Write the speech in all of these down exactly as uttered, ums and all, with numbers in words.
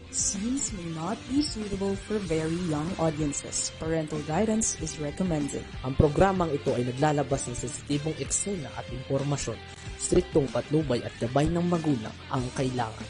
Scenes may not be suitable for very young audiences. Parental guidance is recommended. Ang programang ito ay naglalabas ng sensitibong eksena at impormasyon. Striktong patnubay at gabay ng magulang ang kailangan.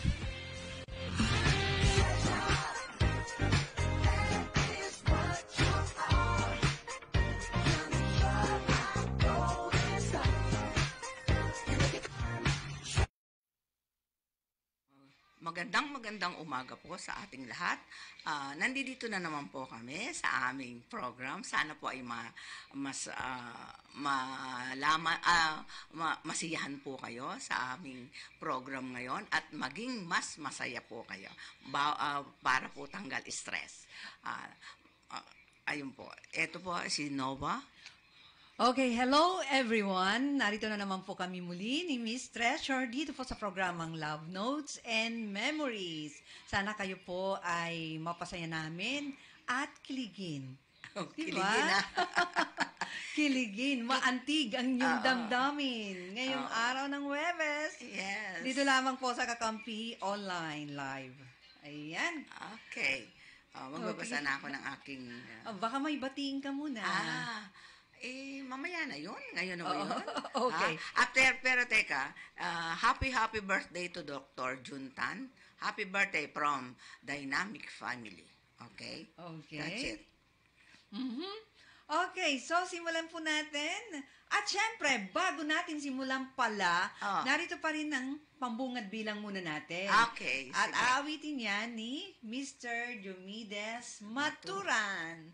Magandang magandang umaga po sa ating lahat. Uh, nandito na naman po kami sa aming program. Sana po ay ma, mas uh, malama, uh, ma, masiyahan po kayo sa aming program ngayon at maging mas masaya po kayo ba, uh, para po tanggal stress. Uh, uh, ayun po. Ito po si Nova. Okay, hello everyone. Narito na naman po kami muli ni Miss Treasure dito po sa programang Love Notes and Memories. Sana kayo po ay mapasaya namin at kiligin. Oh, diba? Kiligin na. Kiligin, maantig ang inyong Uh-oh. damdamin ngayong Uh-oh. araw ng Huwebes. Yes. Dito lamang po sa Kakampi Online Live. Ayan. Okay. Uh, magbabasa Okay. na ako ng aking... Ah, Uh, baka may batiin ka muna. ah, Eh, mamaya na yun. Ngayon na ba yun? Okay. Ah, at pero, pero teka, uh, happy, happy birthday to Doctor Juntan. Happy birthday from Dynamic Family. Okay? Okay. That's it. Mhm. Okay, so simulan po natin. At syempre, bago natin simulan pala, Oh. narito pa rin ang pambungad bilang muna natin. Okay, At sige. aawitin yan ni Mister Diomedes Maturan.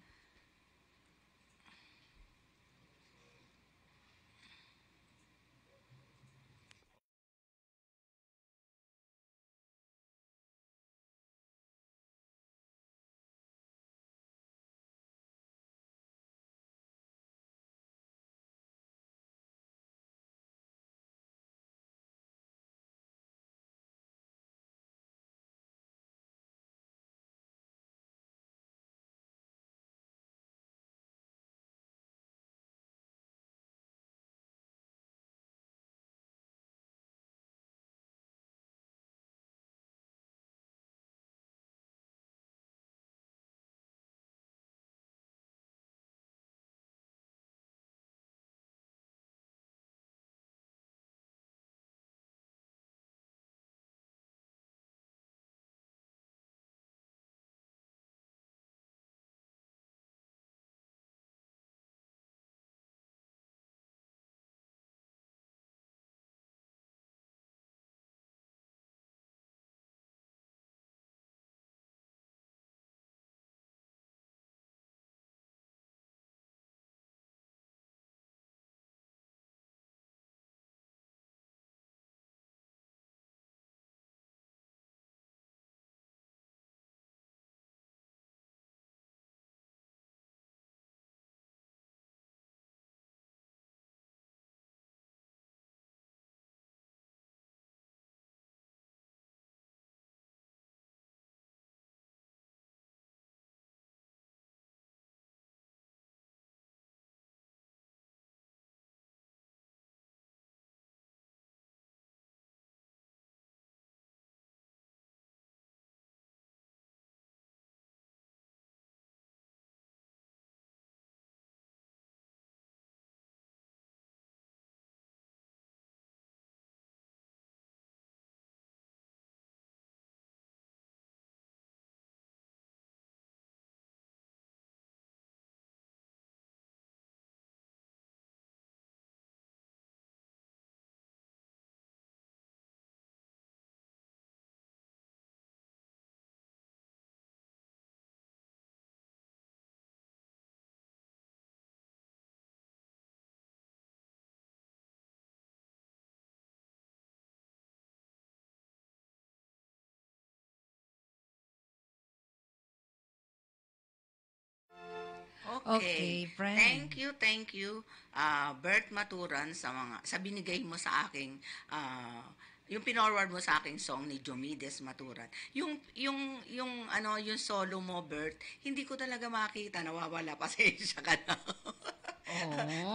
Okay. Okay, friend. Thank you, thank you, uh, Bert Maturan, sa mga sa binigay mo sa aking uh, yung pinorward mo sa aking song ni Diomedes Maturan. Yung yung yung ano, yung solo mo, Bert, hindi ko talaga makita, nawawala, pasensya ka na. Oh. Pe- pero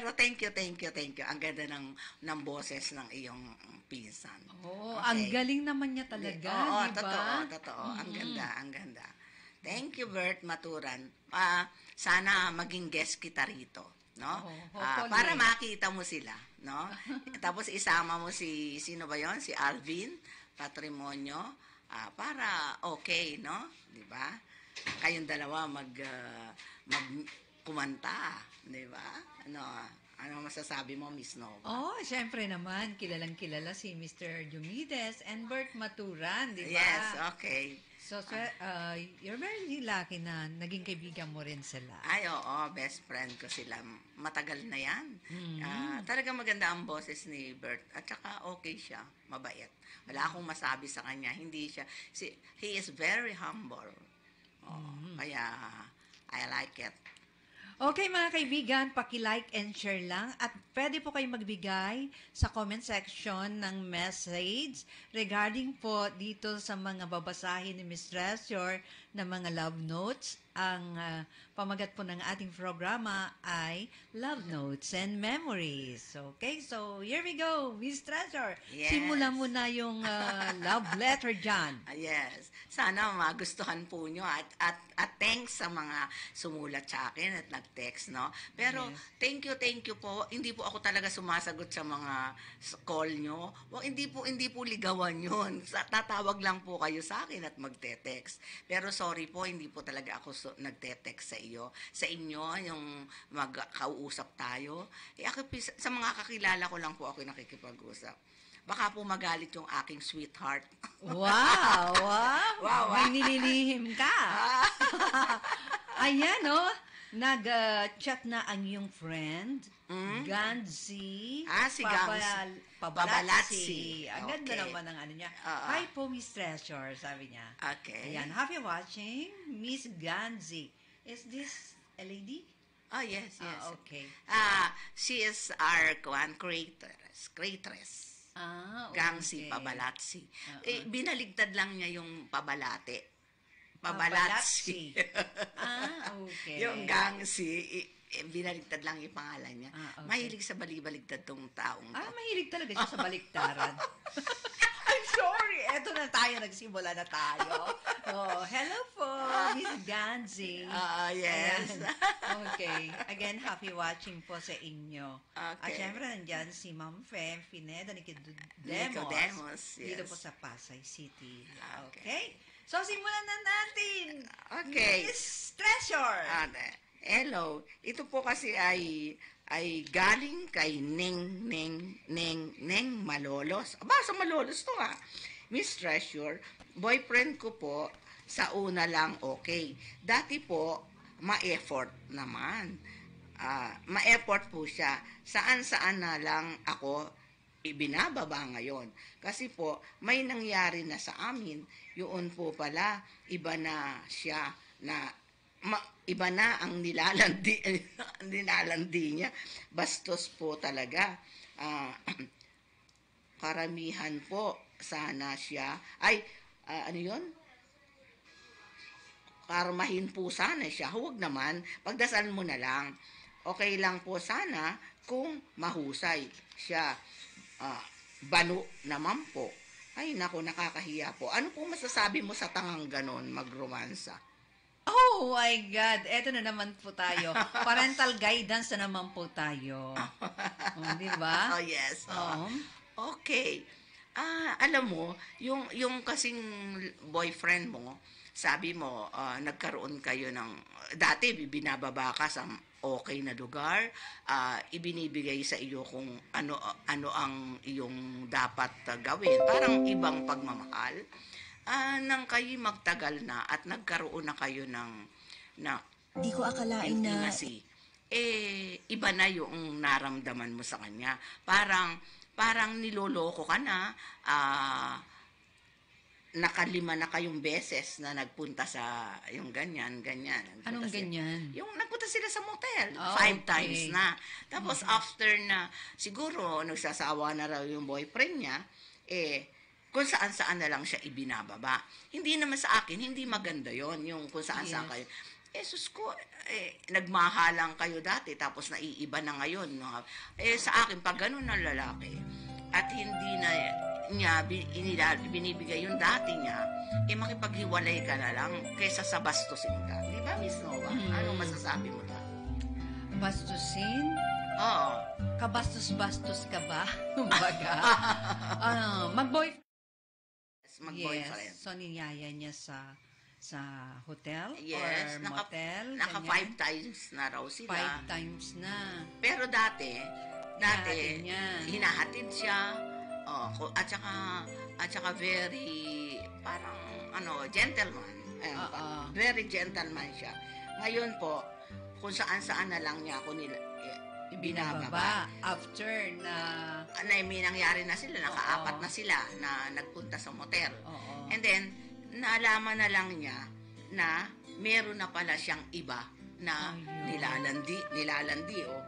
Pero thank you, thank you, thank you. Ang ganda ng, ng boses ng iyong pinsan. Oh, Okay. ang galing naman niya talaga, Oo, di ba? totoo, totoo. Ang ganda, ang ganda. Thank you, Bert Maturan. Ah, sana maging guest kita rito, no? Oo, Ah, hopefully. para makita mo sila, no? Tapos isama mo si, sino ba yon? Si Alvin Patrimonio, ah, para okay, no? Di ba? Kayong dalawa mag, ah, mag kumanta, di ba? Ano, ano masasabi mo, Miss Nova? Oh, syempre naman, kilalang kilala si Mister Jumides and Bert Maturan, di ba? Yes, okay. So, so uh, you're very lucky na naging kaibigan mo rin sila. Ay, oo, best friend ko sila. Matagal na yan. Mm. Ah, talaga maganda ang boses ni Bert. At saka okay siya, mabait. Wala akong masabi sa kanya. Hindi siya, si, he is very humble. Oo, Kaya, I like it. Okay mga kaibigan, paki-like and share lang at pwede po kayo magbigay sa comment section ng message regarding po dito sa mga babasahin ni Miss Treasure na mga love notes. Ang ah, pamagat po ng ating programa ay Love Notes and Memories. Okay, so here we go, Miss Treasure. Yes. Simulan mo na yung ah, love letter dyan. Ah, yes. Sana magustuhan po nyo at, at, at thanks sa mga sumulat sa akin at nag-text, no? Pero Yes. thank you, thank you po. Hindi po ako talaga sumasagot sa mga s- call nyo. Well, hindi po, hindi po ligawan yun. Sa, tatawag lang po kayo sa akin at magte-text. Pero sorry po, hindi po talaga ako so, nagte-text sa iyo. Sa inyo, yung magkausap tayo. Eh, ako, pis- sa mga kakilala ko lang po ako nakikipag-usap. Baka po magalit yung aking sweetheart. Wow, wow. Wow, May ah. nililihim ka. Ayan, oh. Nag-chat na ang iyong friend, Mm? Ganzi. Ah, si Pabal- Ganzi. Pabalatsi. Pabalatsi. Ang ganda Okay. naman ng ano niya. Oo. Hi po, Miss Treasure, sabi niya. Okay. Ayan, happy watching, Miss Ganzi. Is this a lady? Oh, yes, yes. Ah, okay. Ah, she is our kwan creatress. Creatress. Ah, okay. Gangsi Pabalatsi. Oo. Eh, binaligtad lang niya yung pabalate. Pabalatsi. Pabalatsi. Ah, okay. Yung Gangsi, eh, eh, binaligtad lang yung pangalan niya. Ah, okay. Mahilig sa balibaligtad tong taong to. Ah, mahilig talaga siya sa baliktaran. I'm sorry. Eto na tayo. Nagsimula na tayo. Oh, hello po, Miss Ganzi. Ah, yes. Ayan. Okay. Again, happy watching po sa inyo. At Okay. syempre, nandyan si Ma'am Fem Pineda Nicodemos. Nicodemos, Dito yes. po sa Pasay City. Okay. Okay. So, simulan na natin. Okay. Miss Treasure. Ah, hello. Ito po kasi ay ay galing kay Neng Neng Neng Neng Malolos. Aba, sa Malolos to ah. Miss Treasure, boyfriend ko po sa una lang okay. Dati po ma-effort naman. Ah, ma-effort po siya. Saan-saan na lang ako ibinababa ngayon. Kasi po, may nangyari na sa amin. Yun po pala, iba na siya na ma- iba na ang nilalandi, nilalandi niya. Bastos po talaga. Ah, karamihan po sana siya. Ay, ah, ano yun? Karmahin po sana siya. Huwag naman. Pagdasal mo na lang. Okay lang po sana kung mahusay siya. Ah, balo naman po. Ay, naku, nakakahiya po. Ano po masasabi mo sa tangang ganon, magromansa? Oh my God, eto na naman po tayo. Parental guidance na naman po tayo. Oh, di ba? Oh, yes. Oo. Okay. Ah, alam mo, yung yung kasing boyfriend mo, sabi mo, ah, nagkaroon kayo ng dati binababa ka sa okay na lugar, ah, ibinibigay sa iyo kung ano ano ang iyong dapat ah, gawin, parang ibang pagmamahal. Ah, nang kayo magtagal na at nagkaroon na kayo ng na Di ko akalain na intimacy, eh, iba na yung naramdaman mo sa kanya. Parang, parang niloloko ka na, ah, nakalima na kayong beses na nagpunta sa, yung ganyan, ganyan. Nagpunta Anong sila- ganyan? Yung nagpunta sila sa motel, Ah, five okay. times na. Tapos after na, siguro, nagsasawa na raw yung boyfriend niya, eh, kung saan-saan na lang siya ibinababa. Hindi naman sa akin, hindi maganda yon yung kung saan-saan Yes. kayo. Eh, sus ko, eh, nagmahalang kayo dati, tapos naiiba na ngayon. No? Eh, sa akin, pag ganun ng lalaki, at hindi na niya bi- inila, binibigay yung dati niya, eh, makipaghiwalay ka na lang kaysa sa bastusin ka. Di ba, Miss Nova? Mm. Anong masasabi mo doon? Bastusin? Oo. Kabastos-bastos ka ba? Kumbaga. Ah, mag-boyfriend. Mag-boyfriend. Yes. So, niyaya niya sa sa hotel Yes, or naka, motel. naka ganyan. five times na raw sila. Five times na. Pero dati, dati, Hinahatid niya. hinahatid siya. Oh, ko- at saka, at saka very, parang, ano, gentleman. Ayun, Oo. pa- very gentleman siya. Ngayon po, kung saan-saan na lang niya ako nila, eh, binababa. Binababa. After na... Na may nangyari na sila, nakaapat Oo. na sila na nagpunta sa motel. Oo. And then, naalaman na lang niya na meron na pala siyang iba na Ayun. nilalandi, nilalandi, oh.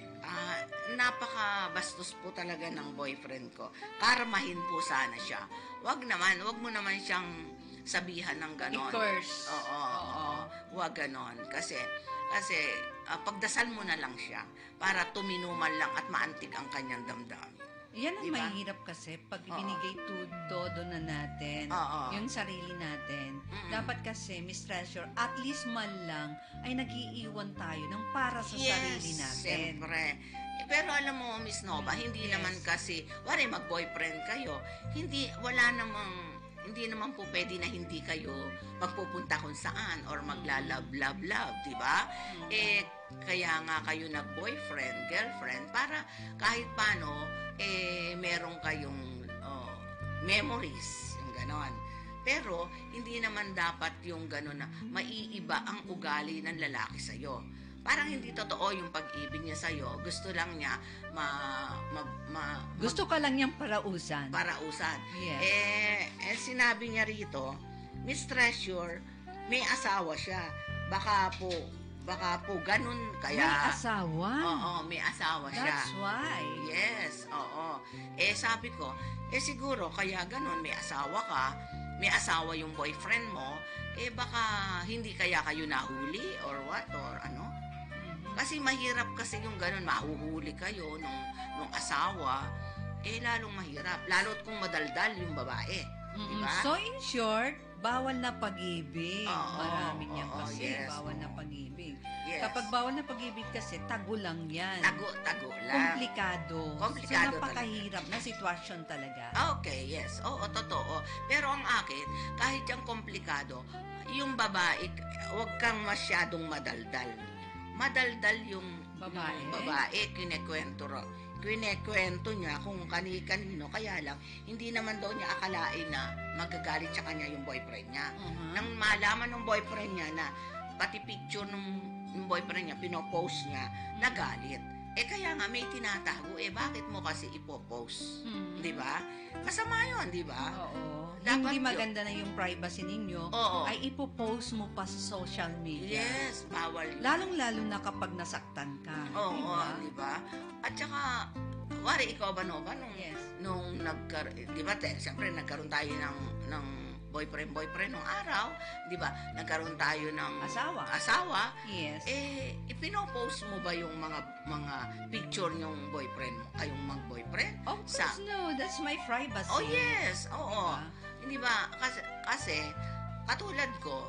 Ah, napaka-bastos po talaga ng boyfriend ko. Karmahin po sana siya. Wag naman, wag mo naman siyang sabihan ng ganon. I-curse. Oo, oo. Wag ganon. Kasi, kasi, ah, pagdasal mo na lang siya para tuminuman lang at maantig ang kanyang damdamin. Yan ang Diba? mahirap kasi pag Oo. binigay to, todo na natin, Oo. yung sarili natin. Mm-mm. Dapat kasi, Miss Treasure, at least man lang ay nag-iiwan tayo ng para sa sarili natin. Siyempre. Eh, pero alam mo, Miss Nova, hindi Yes. naman kasi, wari mag-boyfriend kayo, hindi, wala namang, hindi naman po pwede na hindi kayo magpupunta kung saan or maglalab-lab-lab, di ba? Eh, kaya nga kayo nag-boyfriend, girlfriend, para kahit paano, eh, meron kayong oh, memories, yung ganon. Pero, hindi naman dapat yung ganon na maiiba ang ugali ng lalaki sa'yo. Parang hindi totoo yung pag-ibig niya sa'yo. Gusto lang niya ma, ma, ma, Gusto ka lang niyang parausan. parausan. Yes. Eh, eh, sinabi niya rito, Miss Treasure, may asawa siya. Baka po, baka po ganun kaya. May asawa. Oo, may asawa siya. That's why. Yes, oo. Eh, sabi ko, eh siguro, kaya ganun, may asawa ka, may asawa yung boyfriend mo, eh baka hindi kaya kayo nahuli or what, or ano? Kasi mahirap kasi yung ganun, mahuhuli kayo nung, nung asawa, eh lalong mahirap. Lalo't kung madaldal yung babae. Mm-mm. Diba? So, in short, bawal na pag-ibig. Oo, Marami niya oo, kasi, yes, bawal na oo. pag-ibig. Yes. Kapag bawal na pag-ibig kasi, tago lang yan. Tago, tago lang. Komplikado. Komplikado So, napakahirap na sitwasyon talaga. Okay, yes. Oo, totoo. Pero ang akin, kahit yung komplikado, yung babae, huwag kang masyadong madaldal. Madaldal yung Babae? yung babae, kinekwento ro. Kinekwento niya kung kani-kanino, kaya lang, hindi naman daw niya akalain na magagalit sa kanya yung boyfriend niya. Uh-huh. Nang malaman ng boyfriend niya na pati picture ng, ng boyfriend niya, pinopost niya, nagalit. Eh kaya nga may tinatago, eh bakit mo kasi ipopost? Hmm. Di ba? Masama yun, di ba? Oo. Dapat Hindi yun. maganda na yung privacy ninyo, Oo. ay ipopost mo pa sa social media. Yes, bawal yun. Lalong-lalo na kapag nasaktan ka. Oo, diba? di ba? At saka, wari, ikaw ba, Nova, nung, Yes. nung nagkar... Di ba, te, siyempre, nagkaroon tayo ng, ng boyfriend-boyfriend nung araw, di ba? Nagkaroon tayo ng Asawa. asawa. Yes. Eh, ipinopost mo ba yung mga mga picture yung boyfriend mo? Kayong mag-boyfriend? Of course, Sa- no. That's my privacy. Oh, yes. Oo. Diba? Hindi ba? Kasi, kasi katulad ko,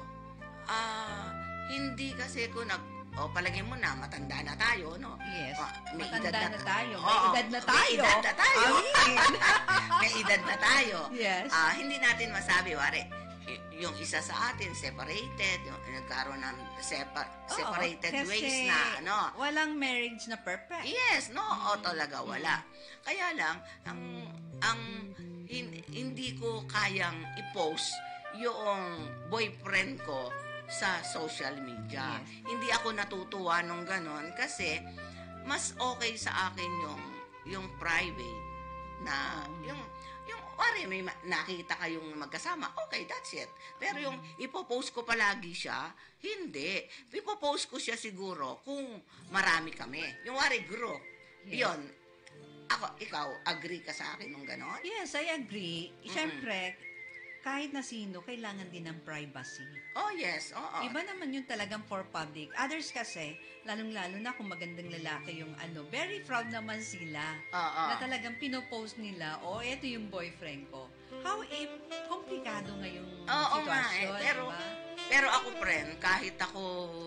ah, hindi kasi ko nag, o palagay mo na, matanda na tayo, no? Yes. Ah, may Matanda edad na, na- tayo. Oo, May edad na tayo. May edad na tayo. Amin. May edad na tayo. Yes. Ah, hindi natin masabi, wari, y- yung isa sa atin, separated, yung nagkaroon ng sepa- Oo, separated kasi ways na, ano? walang marriage na perfect. Yes, no, o talaga wala. Kaya lang, ang, ang hin- hindi ko kayang i-post yung boyfriend ko sa social media. Yes. Hindi ako natutuwa nung ganon kasi mas okay sa akin yung yung private na yung yung wari may ma- nakita kayong magkasama, okay, that's it. Pero yung ipopost ko palagi siya, hindi. Ipopost ko siya siguro kung marami kami. Yung wari group. Yes. Yun. Ako, ikaw, agree ka sa akin nung ganon? Yes, I agree. Siyempre, kahit na sino, kailangan din ng privacy. Oh, yes. Oo. Iba naman yung talagang for public. Others kasi, lalong-lalo na kung magandang lalaki yung ano, very proud naman sila. Oo. Na talagang pinopost nila, oh, eto yung boyfriend ko. How if, komplikado ngayong Oo nga eh. sitwasyon, Pero, diba? pero ako, friend, kahit ako,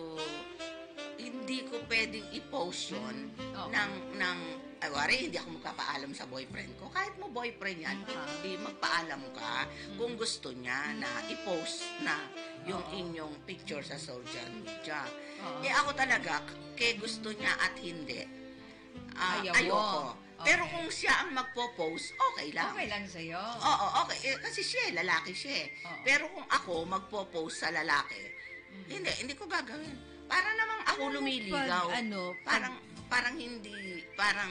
hindi ko pwedeng i-post yun Oo. ng, ng, ay, wari, hindi ako magpapaalam sa boyfriend ko. Kahit mo boyfriend yan, Ah. hindi magpaalam ka kung gusto niya na i-post na yung Oo. inyong picture sa social media. Oo. Eh ako talaga, kaya gusto niya at hindi, ah, Ayaw mo. ayoko. Pero Okay. kung siya ang magpo-post, okay lang. Okay lang sa'yo. Oo, okay. Eh, kasi siya, eh, lalaki siya. eh. Oo. Pero kung ako magpo-post sa lalaki, hindi, hindi ko gagawin. Para namang ako Alam mo, lumiligaw. pag, ano, pag- parang, parang hindi, parang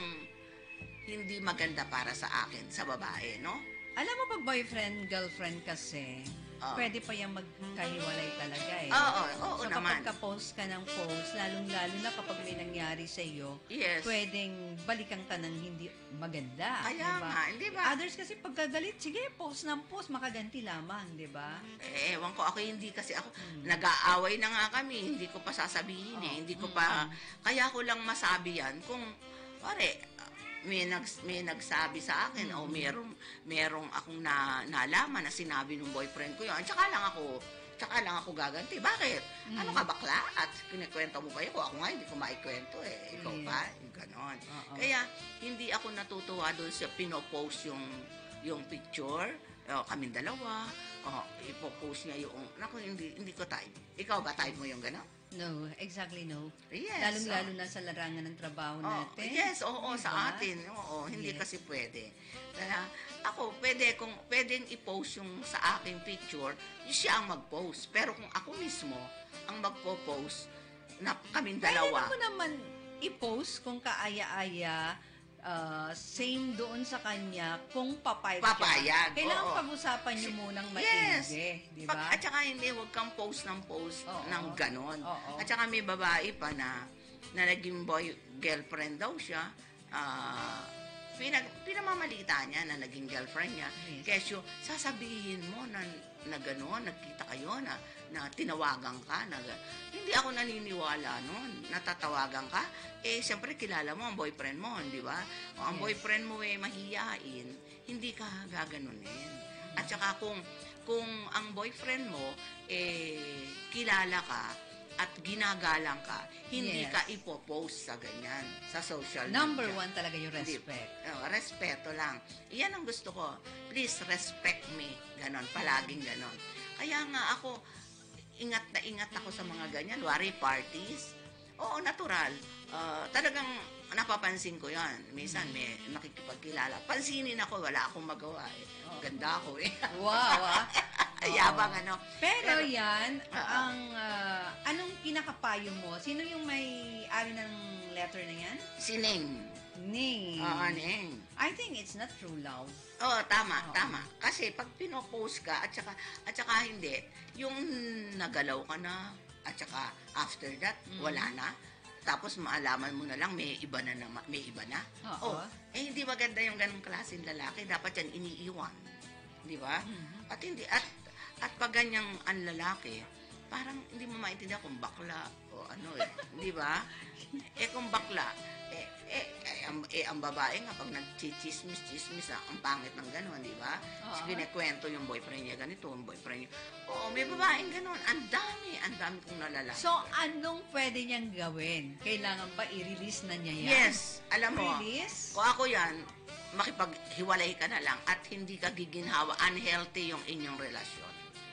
hindi maganda para sa akin, sa babae, no? Alam mo, pag boyfriend, girlfriend kasi, Oo. pwede pa yung magkahiwalay talaga eh. Oo, oo so, naman. kapag ka-post ka ng post, lalong-lalo na kapag may nangyari sa iyo, Yes. pwedeng balikan ka ng hindi maganda. Kaya diba? nga, hindi ba? Others kasi pagkagalit, sige, post ng post, makaganti lamang, di ba? Eh, ewan ko, ako hindi kasi ako, nag-aaway na nga kami, hindi ko pa sasabihin eh, Oh. hindi ko pa, kaya ko lang masabi yan kung, pare, may nag may nagsabi sa akin o merong merong akong na, nalaman na sinabi ng boyfriend ko yun. Tsaka lang ako, tsaka lang ako gaganti. Bakit? Ano ka bakla? At kinikwento mo pa yun? Ako nga, hindi ko maikwento eh. Ikaw Yes. pa? Yung ganon. Oo. Kaya, hindi ako natutuwa doon sa pinopost yung yung picture. O, kaming dalawa. O, ipopost niya yung, naku, hindi, hindi ko type. Ikaw ba type mo yung ganon? No, exactly no. Yes. Lalong-lalo oh. na sa larangan ng trabaho Oh, natin. yes, oo, Diba? sa atin. Oo, hindi Yes. kasi pwede. Kaya ako, pwede kung pwedeng i-post yung sa aking picture, siya ang mag-post. Pero kung ako mismo ang magpo-post na kaming dalawa. Pwede mo naman i-post kung kaaya-aya, uh, same doon sa kanya kung papayag siya. Papayag, Kailangan oo. pag-usapan niyo munang Yes. maigi, di Pag, ba? at saka hindi, huwag kang post ng post Oo. ng ganon. Oo. At saka may babae pa na, na naging boy, girlfriend daw siya. Ah, pinag, pinamamalita niya na naging girlfriend niya. Yes. Kesyo, sasabihin mo na, na gano'n, nagkita kayo, na, na tinawagan ka. Na, hindi ako naniniwala noon. Natatawagan ka. Eh, siyempre, kilala mo ang boyfriend mo, di ba? O ang Yes. boyfriend mo eh mahiyain, hindi ka gaganunin. At saka kung, kung ang boyfriend mo, eh, kilala ka, at ginagalang ka, hindi Yes. ka ipopost sa ganyan, sa social Number media. one talaga yung Hindi. respect. Oh, respeto lang. Iyan ang gusto ko. Please respect me. Ganon, palaging ganon. Kaya nga ako, ingat na ingat ako sa mga ganyan. Wari parties. Oo, natural. Ah, talagang napapansin ko yan. Minsan may nakikipagkilala. Pansinin ako, wala akong magawa eh. Ganda ako eh. Wow, ah. Yabang ano. Pero yan, Oo. ang ah, anong pinakapayo mo? Sino yung may ari ng letter na yan? Si Ning. Ning. Oo, Ning. I think it's not true love. Oo, tama, Oo. tama. Kasi pag pinopost ka at saka, at saka hindi, yung nagalaw ka na, at saka after that, Mm. wala na. Tapos maalaman mo na lang, may iba na naman, may iba na. Oo. Oh, eh hindi maganda yung ganong klaseng lalaki. Dapat yan iniiwan. Di ba? Mm-hmm. At hindi, at, at pag ganyang ang lalaki, parang hindi mo maintindihan kung bakla o ano eh. Di ba? Eh kung bakla, eh, eh, eh, ang, eh, ang babae nga, pag nagchichismis-chismis, ah, ang pangit ng gano'n, di ba? Oo. Kinikwento yung boyfriend niya ganito, yung boyfriend niya. Oo, may babaeng gano'n. Ang dami, ang dami kong nalala. So, anong pwede niyang gawin? Kailangan ba i-release na niya yan? Yes, alam mo, Release? kung ako yan, makipaghiwalay ka na lang at hindi ka giginhawa, unhealthy yung inyong relasyon.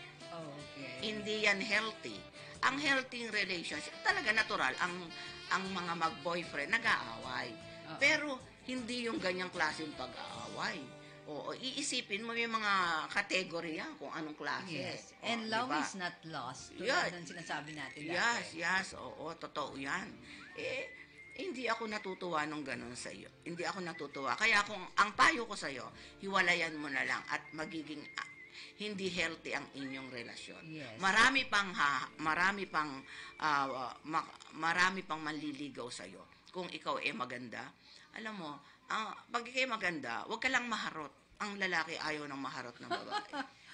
Okay. Hindi yan healthy. Ang healthy relationship, talaga natural, ang ang mga mag-boyfriend nag-aaway. Oo. Pero hindi yung ganyang klaseng pag-aaway. Oo, iisipin mo may mga kategory yan kung anong klase. Yes. Oo, And love diba? is not lost. Tulad Yes. ng sinasabi natin Yes, dati. yes, oo, totoo yan. Eh, hindi ako natutuwa nung ganun sa iyo. Hindi ako natutuwa. Kaya kung ang payo ko sa iyo, hiwalayan mo na lang at magiging ah, hindi healthy ang inyong relasyon. Yes. Marami pang ha, marami pang ah, ma- marami pang manliligaw sa iyo. Kung ikaw ay maganda, alam mo, ah, pag ikaw ay maganda, huwag ka lang maharot. Ang lalaki ayaw ng maharot ng babae.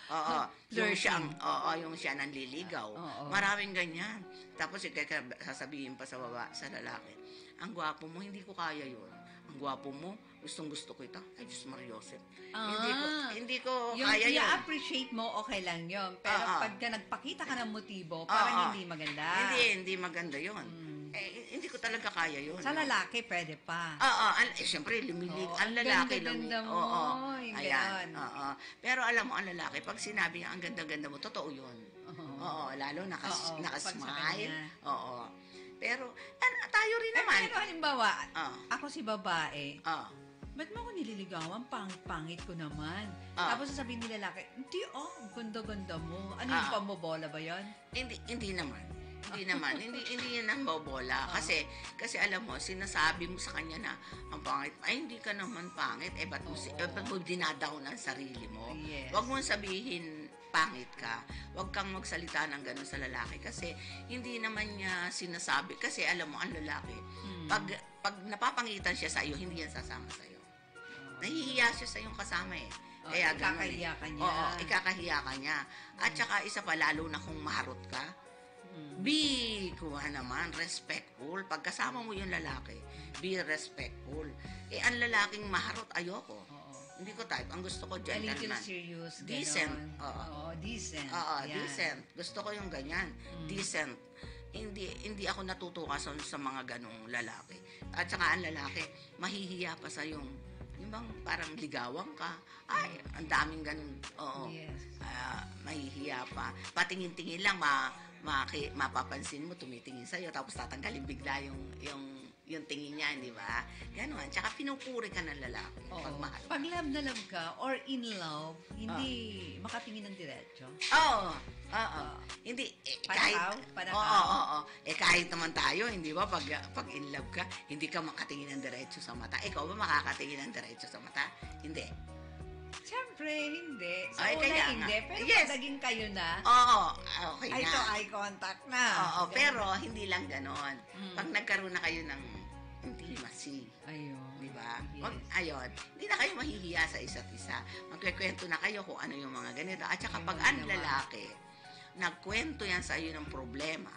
Oo, yung Flirting. siyang, oo, yung siya nanliligaw. Oo. Maraming ganyan. Tapos ikaka sasabihin pa sa baba, sa lalaki, ang gwapo mo, hindi ko kaya yun. Ang gwapo mo, gustong gusto ko ito. Ay, Diyos Maria Joseph. Hindi ko, Ah. hindi ko Yung kaya yun. i-appreciate mo, okay lang yun. Pero Oo. pagka nagpakita ka ng motibo, parang Oo. hindi maganda. Hindi, hindi maganda yun. Eh, hindi ko talaga kaya yun. Sa lalaki, pwede pa. Oo, al- eh, siyempre, lumilig. Oo, ang ang lalaki lang. ganda-ganda mo, Oo, yung ayan. ganon. Oo. Pero alam mo, ang lalaki, pag sinabi niya, ang ganda-ganda mo, totoo yun. Oo, lalo nakas, Oo, pag sa nakasmile. kanya. Oo. Pero, an, tayo rin Eh, naman. pero halimbawa, Oo. ako si babae, Oo. ba't mo ako nililigawan? Pangit-pangit ko naman. Ah. Tapos sasabihin ni lalaki, hindi oh, ganda-ganda mo. Ano Ah. yung pamobola ba yan? Hindi, hindi naman. Hindi naman. hindi hindi yan ang bobola. Kasi, kasi alam mo, sinasabi mo sa kanya na, ang pangit, ay hindi ka naman pangit. Eh, ba't mo, si, eh, ba't mo dinadown ang sarili mo? Yes. Huwag mong sabihin, pangit ka. Huwag kang magsalita ng gano'n sa lalaki. Kasi, hindi naman niya sinasabi. Kasi, alam mo, ang lalaki, pag, pag napapangitan siya sa iyo, hindi yan sasama sa iyo. Nahihiya siya sa iyong kasama eh. Oh, Kaya ganun ikakahiya eh. ka niya. Oo, ikakahiya ka niya. At saka isa pa, lalo na kung maharot ka, be, kuha naman, respectful. Pag kasama mo yung lalaki, be respectful. Eh, ang lalaking maharot, ayoko. Oo. Hindi ko type. Ang gusto ko, A little gentleman. serious. ganon. Decent. Oo. Oo, decent. Oo, Yan. decent. Gusto ko yung ganyan. Mm. Decent. Hindi hindi ako natutuwa sa, sa mga ganong lalaki. At saka ang lalaki, mahihiya pa sa yung, yung bang parang ligawan ka. Ay, ang daming ganun. Oo. Yes. Ah, mahihiya pa. Patingin-tingin lang, ma, maki, mapapansin mo, tumitingin sa'yo, tapos tatanggalin bigla yung, yung, yung tingin niya, di ba? Ganon. Tsaka pinupuri ka ng lalaki. Oo. Pag mahal. Pag love na love ka or in love, hindi makatingin ng diretso. Oo. Oo. Hindi, eh, kahit... Panakaw? Panakaw? Oo, oo, oo. Eh, kahit naman tayo, hindi ba, pag, pag in love ka, hindi ka makatingin ng diretso sa mata. Ikaw ba makakatingin ng diretso sa mata? Hindi. Siyempre, hindi. Sa Ay, una, kaya nga. hindi. Pero Yes. pag naging kayo na, Oo, okay ay, na. ito, eye contact na. Oo, Ganun. pero hindi lang ganon. Mm. Pag nagkaroon na kayo ng intimacy, Ayun. di ba? Yes. Wag, ayun, hindi na kayo mahihiya sa isa't isa. Magkikwento na kayo kung ano yung mga ganito. At saka Yung pag mga ang ginawa. lalaki, nagkwento yan sa iyo ng problema,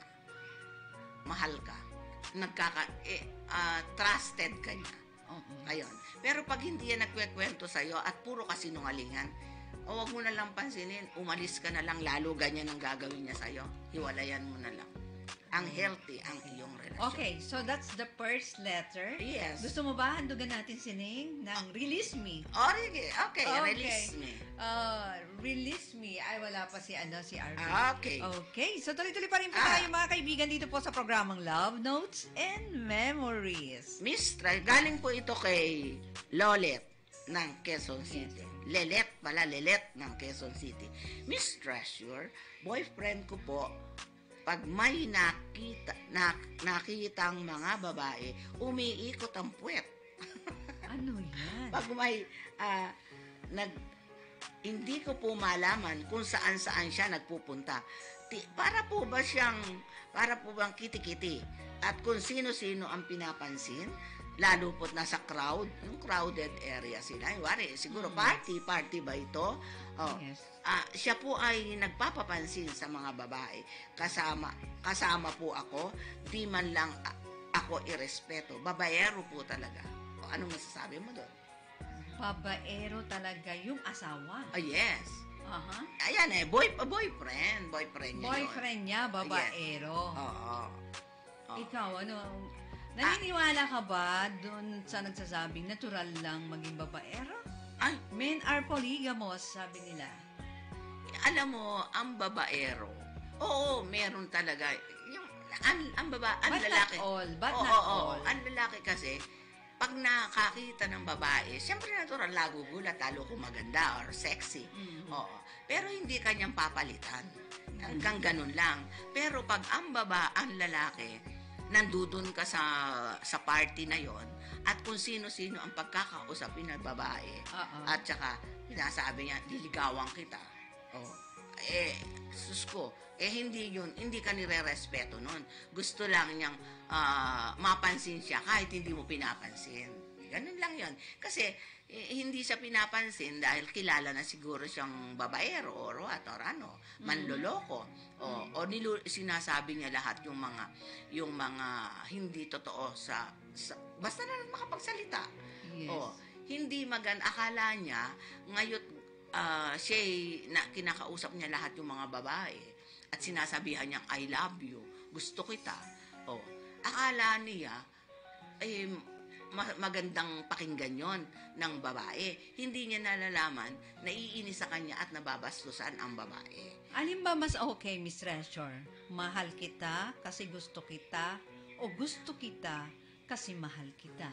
mahal ka, nagkaka, eh, ah, trusted ka niya. Oo. Ayun. Pero pag hindi yan nagkwekwento sa iyo at puro kasinungalingan, o wag mo na lang pansinin, umalis ka na lang, lalo ganyan ang gagawin niya sa iyo. Hiwalayan mo na lang. Ang healthy ang iyong relasyon. Okay, so that's the first letter. Yes. Gusto mo ba handugan natin si Ning ng Release Me? Okay, okay, Okay. release me. Uh, release Me. Ay, wala pa si, ano, si Arvin. Okay. Okay, so tuloy-tuloy pa rin po Ah. tayo mga kaibigan dito po sa programang Love Notes and Memories. Miss Tre- galing po ito kay Lolet ng Quezon City. Lelet pala, Lelet ng Quezon City. Miss Treasure, boyfriend ko po, pag may nakita, nak, nakitang mga babae, umiikot ang puwet. Ano yan? Pag may, ah, nag, hindi ko po malaman kung saan-saan siya nagpupunta. Ti, para po ba siyang, para po bang kiti-kiti? At kung sino-sino ang pinapansin, lalo po't nasa crowd, yung crowded area sila. Wari, siguro party, party ba ito? Oh, Yes. ah, siya po ay nagpapapansin sa mga babae. Kasama, kasama po ako, di man lang a- ako irespeto. Babaero po talaga. O, anong masasabi mo doon? Babaero talaga yung asawa. Ah, yes. Aha. Ayan eh, boy, boyfriend. Boyfriend niya yun. Boyfriend niya, babaero. Oo. Oo. Ikaw, ano, naniniwala ka ba doon sa nagsasabing natural lang maging babaero? Ay, Men are polygamous, sabi nila. alam mo, ang babaero, oo, meron talaga. Yung, ang, ang baba, ang But lalaki. not all, but Oo, not oo, all. Ang lalaki kasi, pag nakakita ng babae, siyempre natural, lagugulat, lalo kung maganda or sexy. Mhm. Oo. Pero hindi kanyang papalitan. Hanggang ganun lang. Pero pag ang baba, ang lalaki, nandudun ka sa sa party na yon at kung sino-sino ang pagkakausapin ng babae, Oo. at saka sinasabi niya, diligawan kita. Oh. Eh, sus ko, eh hindi yun, hindi ka nire-respeto nun. Gusto lang niyang ah, mapansin siya kahit hindi mo pinapansin. Ganun lang yon. Kasi eh, hindi siya pinapansin dahil kilala na siguro siyang babaero or what or ano, manloloko. O, o nilu- sinasabi niya lahat yung mga yung mga hindi totoo sa, sa basta na makapagsalita. Yes. O, hindi maganda. Akala niya ngayon uh, siya na kinakausap niya lahat yung mga babae at sinasabihan niya I love you, gusto kita. O, akala niya eh, ma- magandang pakinggan yon ng babae. Hindi niya nalalaman, naiinis sa kanya at nababastusan ang babae. Alin ba mas okay, Miss Treasure? Mahal kita kasi gusto kita o gusto kita kasi mahal kita?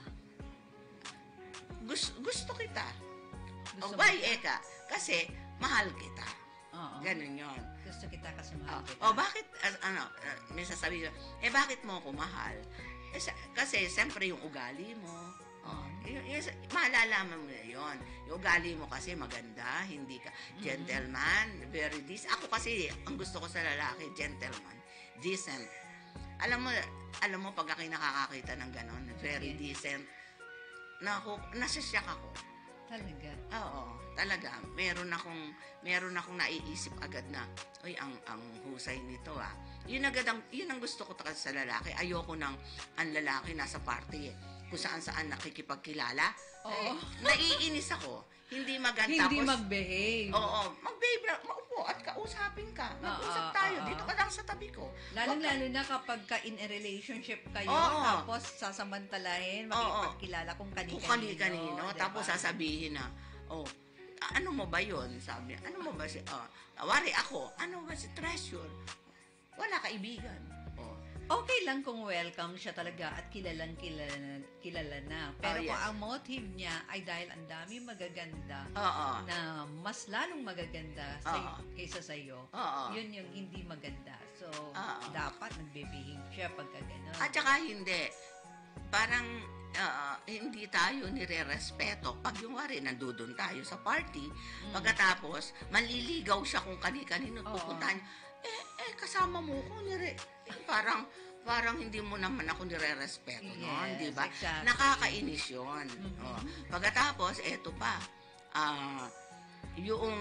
Gus- gusto kita. Gusto o why, mo- Eka? Kasi mahal kita. Oo. Ganun yon. Gusto kita kasi mahal Oh, kita. oh, bakit, as- ano, uh, may sasabihin, eh bakit mo ako mahal? Eh, sa- kasi, siyempre, yung ugali mo, oh, yung, yung, malalaman mo na yun. Yung ugali mo kasi maganda, hindi ka gentleman, very decent. Ako kasi, ang gusto ko sa lalaki, gentleman, decent. Alam mo, alam mo, pag ako'y nakakakita ng ganon, very Yeah. decent, naku, nasasyak ako. Talaga. Oo, talaga. Meron akong meron akong naiisip agad na, oy, ang ang husay nito ah. Yun agad ang yun ang gusto ko talaga sa lalaki. Ayoko nang ang lalaki nasa party eh, kung saan saan nakikipagkilala. Oo. Eh, naiinis ako. Hindi maganda. Hindi Tapos, mag-behave. Oo, mag-babe, maupo at kausapin ka. Mag-usap Oo, tayo. oo. Dito ka lang sa tabi ko. Lalong-lalo na kapag ka in a relationship kayo, Oo. tapos sasamantalahin, makipagkilala kung Kung kani-kanino. kani-kanino. diba? Tapos sasabihin na, oh, a- ano mo ba yun? Sabi niya, ano mo ba si, oh, wari ako, ano ba si Treasure? Wala kaibigan. Oh, Okay lang kung welcome siya talaga at kilalang kilala, kilala na. Pero Oh, yes. kung ang motive niya ay dahil ang dami magaganda oo. na mas lalong magaganda sa, Oo. kaysa sa iyo, Oo. yun yung hindi maganda. So, Oo. dapat nagbe-behave siya pagka gano'n. At saka hindi. Parang ah, hindi tayo nire-respeto. Pag yung wari, nandudun tayo sa party, pagkatapos, manliligaw siya kung kani-kanino Oo. pupuntahan. Eh, eh, kasama mo ko, nire, eh, parang, parang hindi mo naman ako nire-respeto noon, Yes, di ba? exactly. Nakakainis yun. Oh. Pagkatapos, eto pa, ah, yung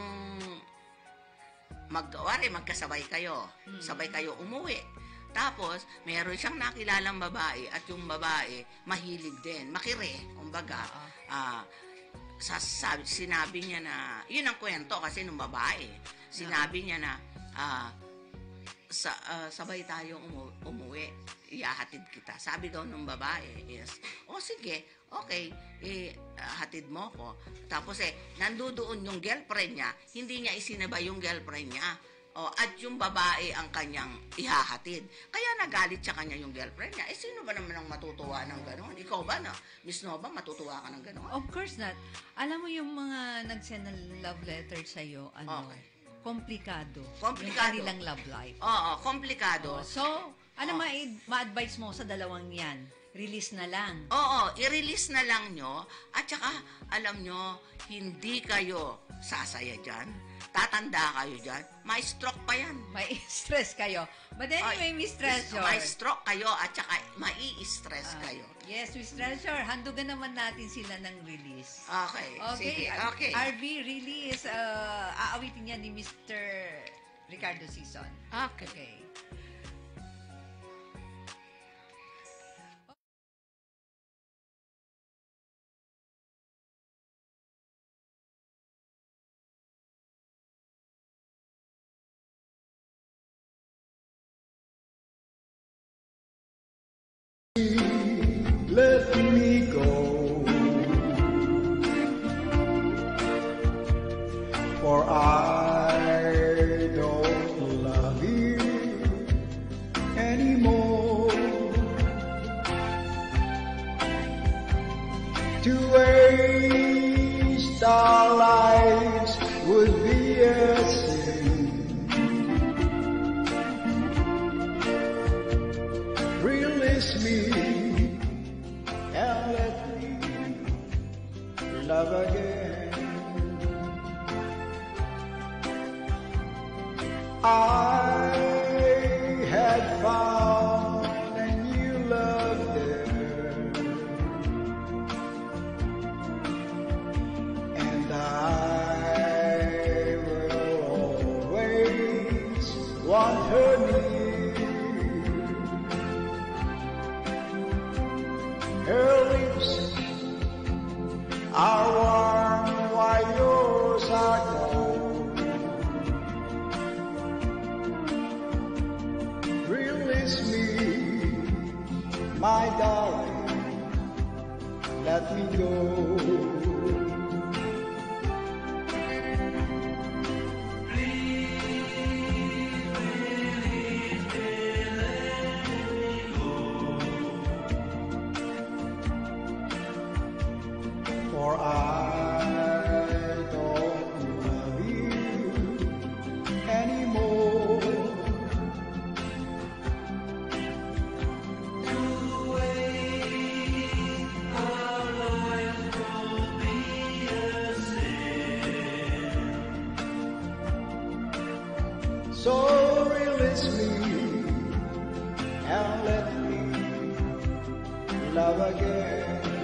magwari, magkasabay kayo. Sabay kayo umuwi. Tapos, meron siyang nakilalang babae at yung babae, mahilig din. Makire, kumbaga. Ah, sasabi, sinabi niya na, yun ang kwento kasi nung babae. Sinabi niya na, ah, sa, ah, sabay tayong umu- umuwi. Iyahatid kita. Sabi daw nung babae is, o sige, okay, eh, ah, hatid mo ko. Tapos eh, nandoon yung girlfriend niya, hindi niya isinabay yung girlfriend niya. O, at yung babae ang kanyang ihahatid. Kaya nagalit sa kanya yung girlfriend niya. Eh, sino ba naman ang matutuwa ng gano'n? Ikaw ba na? Miss Nova, matutuwa ka ng gano'n? Of course not. Alam mo yung mga nag-send ng love letter sa'yo, ano, Okay. komplikado. Komplikado. Yung kanilang love life. Oo, komplikado. So, ano Oh. ma- ma-advise mo sa dalawang yan? Release na lang. Oo, i-release na lang nyo. At saka, alam nyo, hindi kayo sasaya dyan. Tatanda kayo dyan. May stroke pa yan. May stress kayo. But anyway, Miss Treasure. May stroke kayo at saka mai-stress Ah, kayo. Yes, Miss Treasure. Handugan naman natin sila ng release. Okay, sige. Okay. R B release, uh, aawitin niya ni Mister Ricardo Sison. Okay. Okay. Let me go, for I don't love you anymore. To waste our lives would be a sin. Release me and let me love again. I had found a new love there, Our warm white yours are cold. Release me, my darling, let me go. For I don't love you anymore. So release me and let me love again.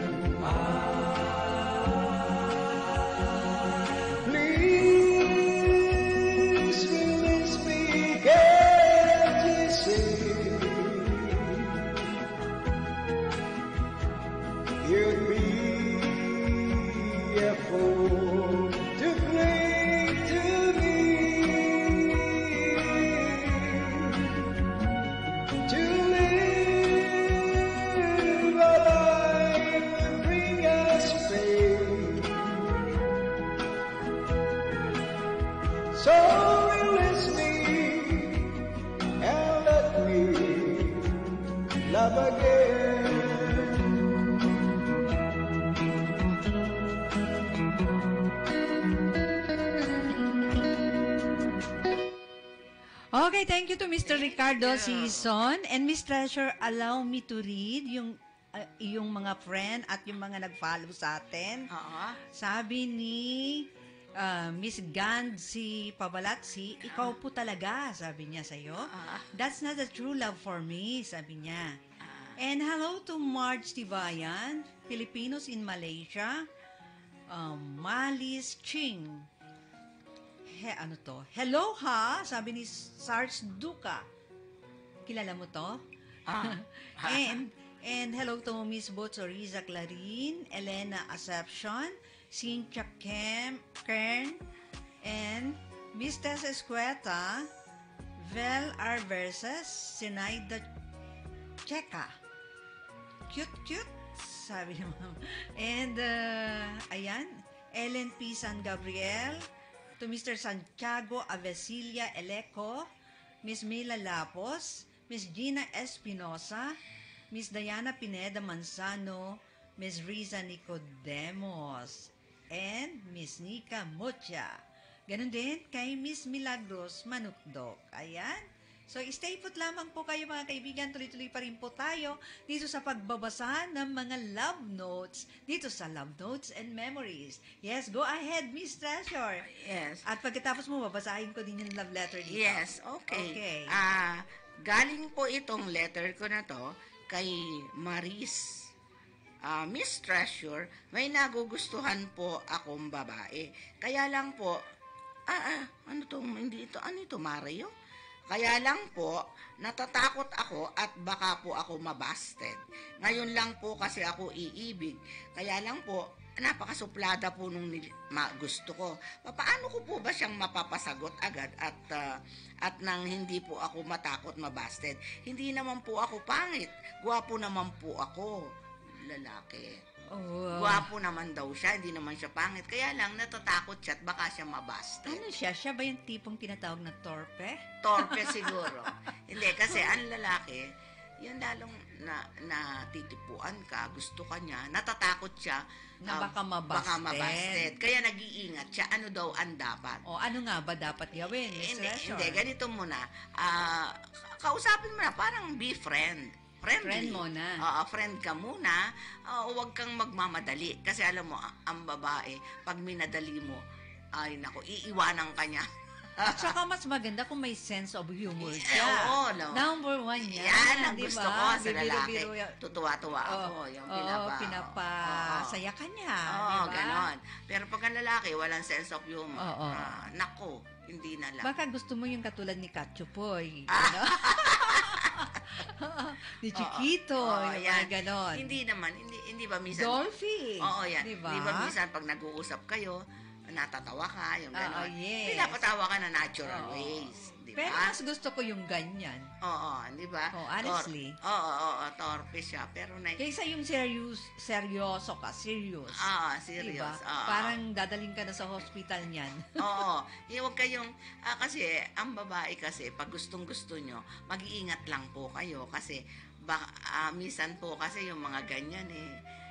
Please release me, can't you see? You'd be a fool to cling to me, to live a life that bring us pain. So release me and let me love again. Okay, thank you to Mister Ricardo Sison. And Miss Treasure, allow me to read yung uh, yung mga friend at yung mga nag-follow sa atin. Oo. Sabi ni uh, Miss Ganzi Pabalatsi, ikaw po talaga, sabi niya sa'yo. Ah. That's not a true love for me, sabi niya. And hello to Marge Tibayan, Filipinos in Malaysia, um, Malis Ching. He, ano to? Hello ha, sabi ni Sarge Duca. Kilala mo to? Ah. and and hello to Miss Botsoriza Clarin, Elena Assumption, Cynthia Kem, Kern, and Miss Tessa Escueta, Vel Arverses, Sinaida Checa. Cute, cute, sabi ni Ma'am. And, uh, ayan, Ellen P. San Gabriel, to Mister Santiago Avesilia Eleco, Miss Mila Lapos, Miss Gina Espinosa, Miss Diana Pineda Manzano, Miss Riza Nicodemos, and Miss Nika Mocha. Ganon din kay Miss Milagros Manukdok. Ayan. So, stay put lamang po kayo mga kaibigan. Tuloy-tuloy pa rin po tayo dito sa pagbabasa ng mga love notes dito sa Love Notes and Memories. Yes, go ahead, Miss Treasure. Yes. At pagkatapos mo, babasahin ko din yung love letter dito. Yes, okay. Okay. Ah, galing po itong letter ko na to kay Maris. Ah, Miss Treasure, may nagugustuhan po akong babae. Kaya lang po, ah, ah ano to, hindi ito, ano ito, Mario? Kaya lang po, natatakot ako at baka po ako mabasted. Ngayon lang po kasi ako iibig. Kaya lang po, napakasuplada po nung nil- ma- gusto ko. Paano ko po ba siyang mapapasagot agad at uh, at nang hindi po ako matakot mabasted? Hindi naman po ako pangit. Gwapo naman po ako. Lalaki. Oh, Gwapo naman daw siya, hindi naman siya pangit. Kaya lang natatakot siya at baka siya mabasted. ano siya? Siya ba yung tipong tinatawag na torpe? Torpe siguro. Hindi, kasi ang lalaki, yan lalong na, natitipuan ka, gusto ka niya, natatakot siya, Na ah, baka mabasted. baka mabasted. Kaya nag-iingat siya, ano daw ang dapat. O ano nga ba dapat gawin, Miss Hindi, Treasure? hindi, ganito muna. Ah, kausapin mo na, parang be friend. Friendly. Friend muna. Oo, friend ka muna. Uh, huwag kang magmamadali. Kasi alam mo, ang babae, pag minadali mo, ay nako, iiwanan ka niya. At saka mas maganda kung may sense of humor Eh, siya. oo, no. Number one yan. Yan ang di gusto ba? ko sa lalaki. Bibiro-biro yan. Tutuwa-tuwa ako. Oo, Yung oo, pinapa. pinapasaya ka niya. Oo, di ba? ganon. Pero pag ang lalaki, walang sense of humor. Oo. ah, nako, hindi na lang. Baka gusto mo yung katulad ni Katchupoy. Ah. Ano? Ni Chiquito, Oo, yung yan. mga ganon. Hindi naman, hindi, hindi ba minsan... Dolphy. Oo, yan. Diba? Di ba minsan pag nag-uusap kayo, natatawa ka, yung Oo, gano'n. yes. Pinapatawa ka na natural Oo. ways. Di ba? Pero mas gusto ko yung ganyan. Oo, di ba? Oh, honestly. Tor- Oo, oo, oo, torpe siya. Pero na... Kaysa yung serious, seryoso ka, serious. Oo, serious. Diba? Oo. Parang dadaling ka na sa hospital niyan. Oo. Eh, huwag kayong, ah, kasi, ang babae kasi, pag gustong-gusto nyo, mag-iingat lang po kayo. Kasi, ba, ah, minsan po kasi yung mga ganyan eh,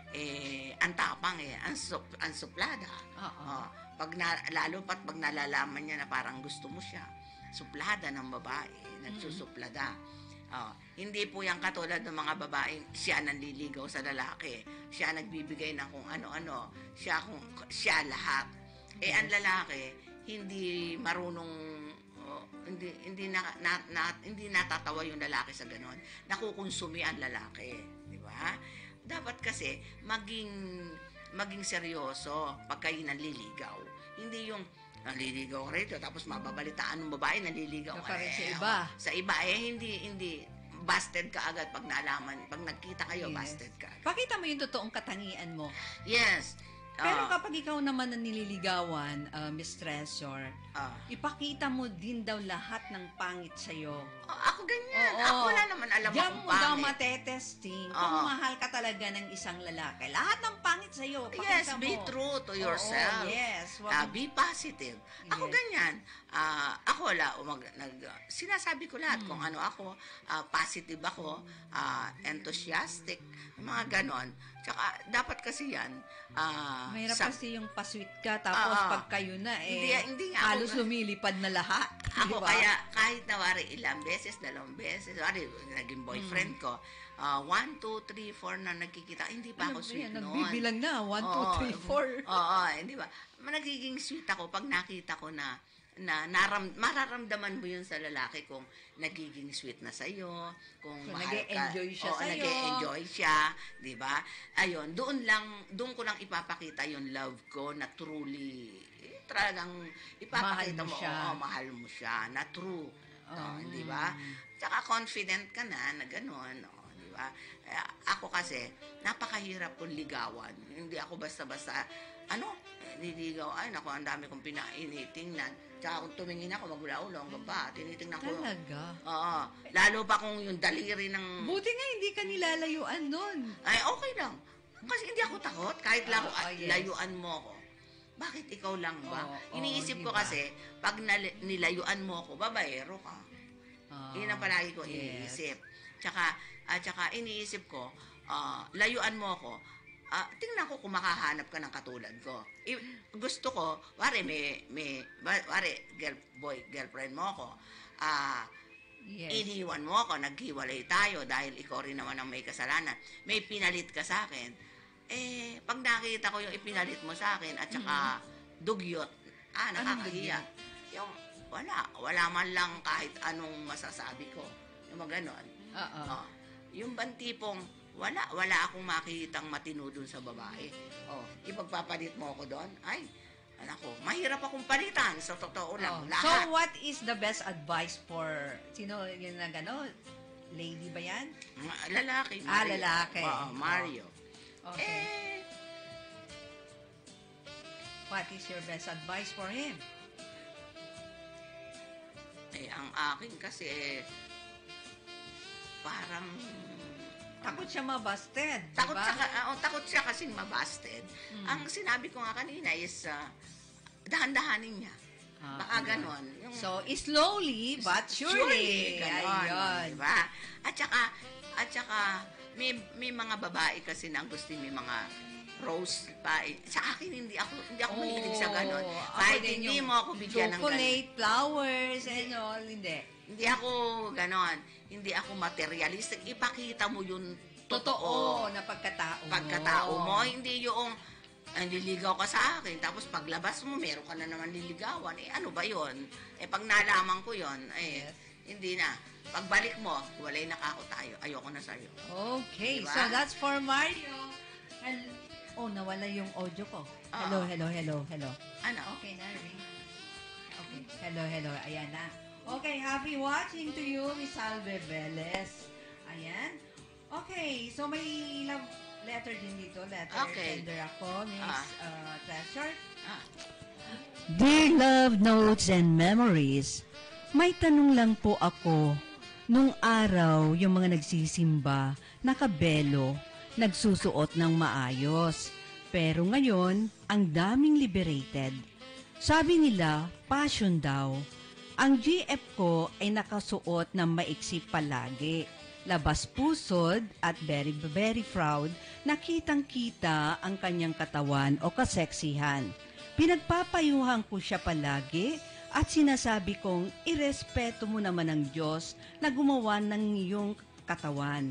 eh, ang tapang eh, ang, sup, ang suplada. Oo. Oh, pag na, lalo pat pag nalalaman niya na parang gusto mo siya, suplada ng babae, nagsusuplada. Oh, hindi po yan katulad ng mga babaeng siya nanliligaw sa lalaki. Siya nagbibigay ng kung ano-ano. Siya, kung, siya lahat. Eh, ang lalaki, hindi marunong, oh, hindi, hindi, na, na, na, hindi natatawa yung lalaki sa ganon. Nakukonsumi ang lalaki. Di ba? Dapat kasi, maging, maging seryoso pag kayo nanliligaw. Hindi yung, naliligaw ka rito, tapos mababalitaan ng babae, naliligaw Na ka parang eh. sa iba. Sa iba, eh, hindi, hindi, busted ka agad pag naalaman, pag nagkita kayo, Yes. busted ka. Pakita mo yung totoong katangian mo. Yes. Pero Ah, kapag ikaw naman ang nililigawan, uh, Miss Treasure, ah. ipakita mo din daw lahat ng pangit sa'yo. Oh, ako ganyan. Oo. Ako wala naman alam Diyan akong mo daw pangit. matetesting kung Oo. mahal ka talaga ng isang lalaki. Lahat ng pangit sa'yo, Yes, pakita mo. be true to Oo, yourself. yes. Wag- Ah, be positive. Ako Yes. ganyan. Ah, ako wala umag, nag sinasabi ko lahat Hmm. kung ano ako, ah, positive ako, ah, enthusiastic, mga ganon. Tsaka dapat kasi yan ah, Mahirap sa- kasi yung pasweet ka, tapos Oo. pag kayo na, eh, Hindi- hindi nga ako- halos lumilipad na lahat. Ako Diba? kaya kahit na wari ilang beses, dalawang beses, wari naging boyfriend ko, ah, one, two, three, four na nagkikita, hindi pa Ano ako ba sweet yan? noon. Nagbibilang na. One, two, Oo. three, four. Oo, hindi ba? Nagiging sweet ako pag nakita ko na na naram, mararamdaman mo yun sa lalaki kung nagiging sweet na sa'yo, kung Kung mahal ka. nag-e-enjoy siya Oo, sa'yo. nag-e-enjoy siya, di ba? Ayun, doon lang, doon ko lang ipapakita yung love ko na truly, eh, talagang ipapakita Mahal mo mo, siya. oo, mahal mo siya, na true. Oh. Oh, di ba? Tsaka confident ka na, na gano'n, oh, di ba? Eh, ako kasi, napakahirap kong ligawan. Hindi ako basta-basta, ano, eh, niligaw, ay, naku, ang dami kong pinainitingnan. Tsaka kung tumingin ako, magula-ulo, hanggang ba, tinitingnan ko. Talaga. Oo. Lalo pa kung yung daliri ng... Buti nga hindi ka nilalayuan nun. Ay, okay lang. Kasi hindi ako takot. Kahit lang Oo, yes. layuan mo ako. Bakit ikaw lang ba? Oo, Iniisip oo, ko diba? kasi, pag nal- nilayuan mo ako, babaero ka. Ah, Yun ang palagi ko yes. iniisip. Tsaka, at tsaka iniisip ko, ah, layuan mo ako, ah, tingnan ko kung makahanap ka ng katulad ko. I, gusto ko, wari, may, may, wari, girl, boy, girlfriend mo ako, ah, Yes. iniwan mo ako, naghiwalay tayo dahil ikaw rin naman ang may kasalanan. May pinalit ka sa akin. Eh, pag nakita ko yung ipinalit mo sa akin at saka dugyot, ah, Anong nakakahiya. Yung, wala, wala man lang kahit anong masasabi ko. Yung mga ganon. Oo. Oh, yung bang tipong, wala, wala akong makikitang matino dun sa babae. Oh, ipagpapalit mo ako doon, ay, anak ko, mahirap akong palitan, sa totoo lang, Oh. lahat. So, what is the best advice for, sino yun na gano'n? Lady ba yan? Ma- Lalaki, Ah, Mario. lalaki. Oo, Mario. Okay. Eh, What is your best advice for him? eh, ang akin kasi, eh, parang, Takot siya mabasted, takot diba? siya, ka- ah, oh, takot siya kasing mabasted. Hmm. Ang sinabi ko nga kanina is, ah, dahan-dahanin niya. Ah, Baka ayun. ganon. Yung, So, slowly but surely. ganon, Ayun. diba? At saka, at saka, may, may mga babae kasi na gusto may mga rose pa. eh. Sa akin, hindi ako, hindi ako mahilig sa ganon. Oh, ako Kahit din hindi yung mo ako bigyan ng ganon. chocolate, flowers, and all, hindi. Hindi ako ganon. Hindi ako materialistic. Ipakita mo yung Totoo totoo. na pagkatao mo. Pagkatao mo, hindi yung ang liligaw ka sa akin, tapos paglabas mo, meron ka na naman liligawan. Eh, ano ba yon? Eh, pag nalaman ko yon, eh, Yes. hindi na. Pagbalik mo, walay na ako tayo. Ayoko na sa'yo. Okay, Diba? so that's for Mario. And, oh, nawala yung audio ko. Hello, Oo. hello, hello, hello. Ano? Okay na, ring. Okay, hello, hello. Ayan na. Okay, happy watching to you, Miss Alve Velez. Ayan. Okay, so may love letter din dito. Letter Okay. sender ako, Miss Ah. uh, Treasure. Ah. Dear Love Notes and Memories, may tanong lang po ako. Nung araw, yung mga nagsisimba, nakabelo, nagsusuot ng maayos. Pero ngayon, ang daming liberated. Sabi nila, passion daw. Ang G F ko ay nakasuot ng maiksi palagi. Labas pusod at very very proud, nakitang-kita ang kanyang katawan o kaseksihan. Pinagpapayuhan ko siya palagi at sinasabi kong irespeto mo naman ang Diyos na gumawa ng iyong katawan.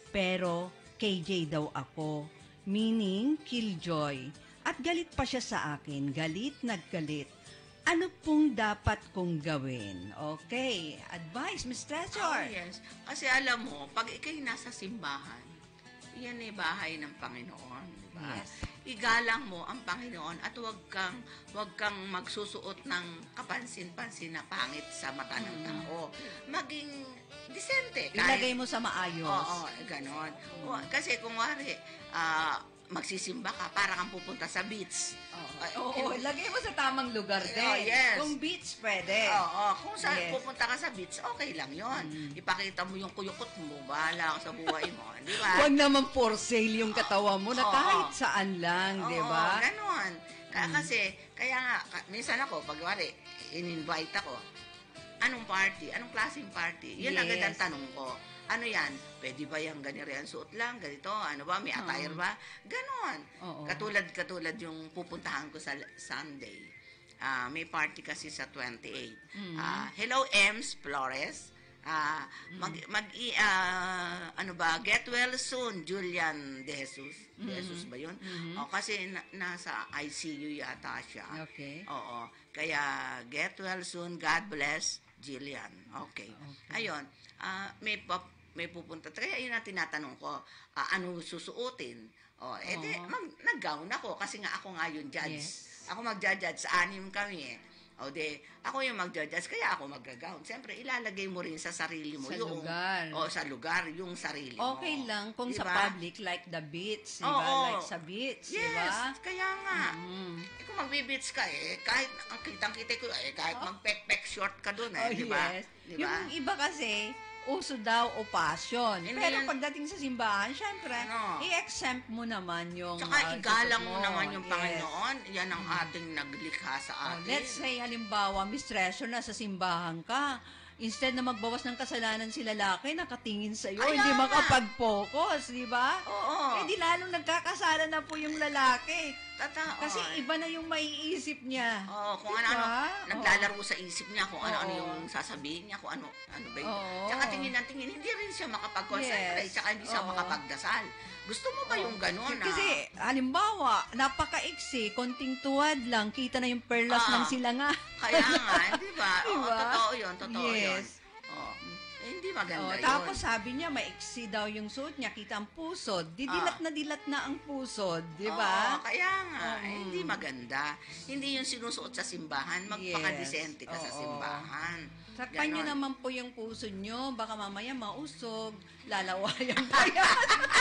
Pero K J daw ako, meaning killjoy. At galit pa siya sa akin, galit naggalit. Ano pong dapat kong gawin? Okay, advice, Miss Oh, Treasure. yes. Kasi alam mo, pag ikay nasa simbahan, yan ay bahay ng Panginoon, di ba? Yes. Igalang mo ang Panginoon at huwag kang, huwag kang magsusuot ng kapansin-pansin na pangit sa mata ng tao. Maging disente. Ilagay mo sa maayos. Oo, eh, ganon. O, kasi kung wari, ah, magsisimba ka, para kang pupunta sa beach. Ay, Oo, eh, lagay mo sa tamang lugar din. Oh, yes. Kung beach, pwede. Oo, kung saan Yes. pupunta ka sa beach, okay lang yon. Ipakita mo yung kuyukot mo, bahala ka sa buhay mo, di ba? Huwag naman for sale yung katawan mo na Oo. kahit saan lang, di ba? Oo, ganon. Ka- Kasi, kaya nga, ka- minsan ako, pag wari, in-invite ako, anong party? Anong klaseng party? Yun agad ang Yes. tanong ko. Ano yan? Pwede ba yung ganito yan? Suot lang, ganito? Ano ba? May attire ba? Ganon. Oo. Katulad, katulad yung pupuntahan ko sa Sunday. Ah, may party kasi sa twenty-eight. Mm-hmm. Ah, hello, Ems Flores. Ah, mag, mag i- ah, ano ba? Get well soon, Julian De Jesus. De Jesus ba yun? O, kasi na- nasa I C U yata siya. Okay. Oo. Kaya, get well soon. God bless, Jillian. Okay. Ayun. Ah, may pap- may pupunta. Kaya yun ang tinatanong ko, ah, ano susuotin? O, edi, Oo. mag, nag-gown ako kasi nga ako nga yung judge. Yes. Ako mag-judge, anim kami eh. O de, ako yung mag-judge, kaya ako mag-gown. Siyempre, ilalagay mo rin sa sarili mo. Sa yung, lugar. O, sa lugar, yung sarili mo. Okay lang kung sa Diba? public, like the beach, di Oo. ba? Like sa beach, di Yes, ba? kaya nga. Mm. Eh, kung magbe-beach ka eh, kahit ang kitang-kita ko, eh, kahit mag-pek-pek short ka doon Oh, eh, di ba? yes. Di ba? Yung iba kasi, uso daw o passion. Hindi Pero yan- pagdating sa simbahan, syempre, Ano? i-exempt mo naman yung Tsaka ah, igalang susot mo naman yung Yes. Panginoon. Yan ang ating naglikha sa Oh, atin. let's say, halimbawa, Miss Treasure, nasa simbahan ka. Instead na magbawas ng kasalanan si lalaki, nakatingin sa iyo, Kaya hindi nga. makapag-focus, di ba? Oo. Eh di lalong nagkakasala na po yung lalaki. Totoo. Kasi iba na yung maiisip niya. Oo, kung Diba? ano-ano, naglalaro sa isip niya, kung ano-ano Oo. yung sasabihin niya, kung ano, ano ba yun. Oo. Tsaka tingin ng tingin, hindi rin siya makapag-concentrate, Yes. tsaka hindi siya Oo. makapagdasal. Gusto mo ba yung gano'n? ah? Kasi, halimbawa, napaka-iksi, konting tuwad lang, kita na yung perlas Ah. ng silanga. Kaya nga, di ba? Oo, Diba? totoo yun, totoo yun. Yes. Oo. Eh, hindi maganda Oh, yun. tapos sabi niya, maiksi daw yung suot niya, kita ang pusod. Didilat Ah. na dilat na ang pusod, di Oo, ba? kaya nga, eh, Mm. hindi maganda. Hindi yung sinusuot sa simbahan, magpakadisente ka sa Oo. simbahan. Sakpan niyo Ganon. naman po yung puso niyo, baka mamaya mausog, lalawayan pa yan.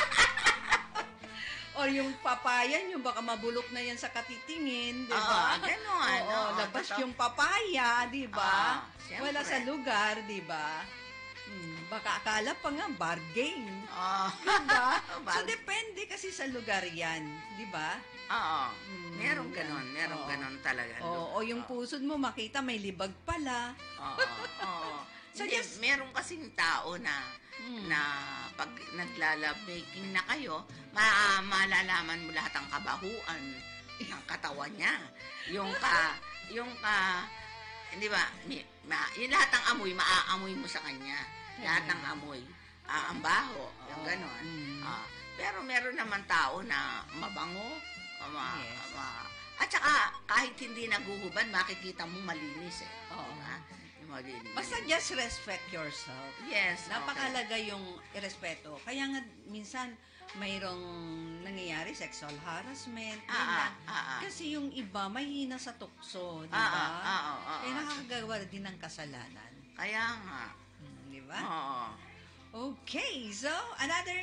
Or yung papaya niyo, baka mabulok na yan sa katitingin, di ba? Oo, ganon. Oo, Oo, labas totoo. yung papaya, di ba? Ah, siyempre. Wala sa lugar, di ba? Hmm, baka akala pa nga bargain. Oo. Diba? so, Bar- depende kasi sa lugar yan. Di ba? Oo. Mm. Merong ganon, merong Oo. ganon talaga. O, o yung pusod mo, makita may libag pala. Oo. Oo. So, Hindi, just- meron kasing tao na Mm. na pag naglalab-making na kayo, ma malalaman mo lahat ang kabahuan ng katawan niya. Yung ka, yung ka, hindi ba, mi- ma, yung lahat ng amoy, maaamoy mo sa kanya. Lahat ng amoy. Ah, ang baho, yung Oo. ganon. Mm. Ah, pero meron naman tao na mabango, ah, ma, Yes. ma- at saka kahit hindi naguhubad, makikita mo malinis eh. Oo. Diba? Yung malinis. Basta just respect yourself. Yes. okay. Napakalaga yung irespeto. Kaya nga, minsan, mayroong nangyayari sexual harassment. Ah, ganyan. ah, ah, ah. Kasi yung iba, mahina sa tukso, di Ah, ba? ah, ah, ah, ah, Kaya ah. nakakagawa din ng kasalanan. Kaya nga. Hmm, di ba? Oo. Okay, so another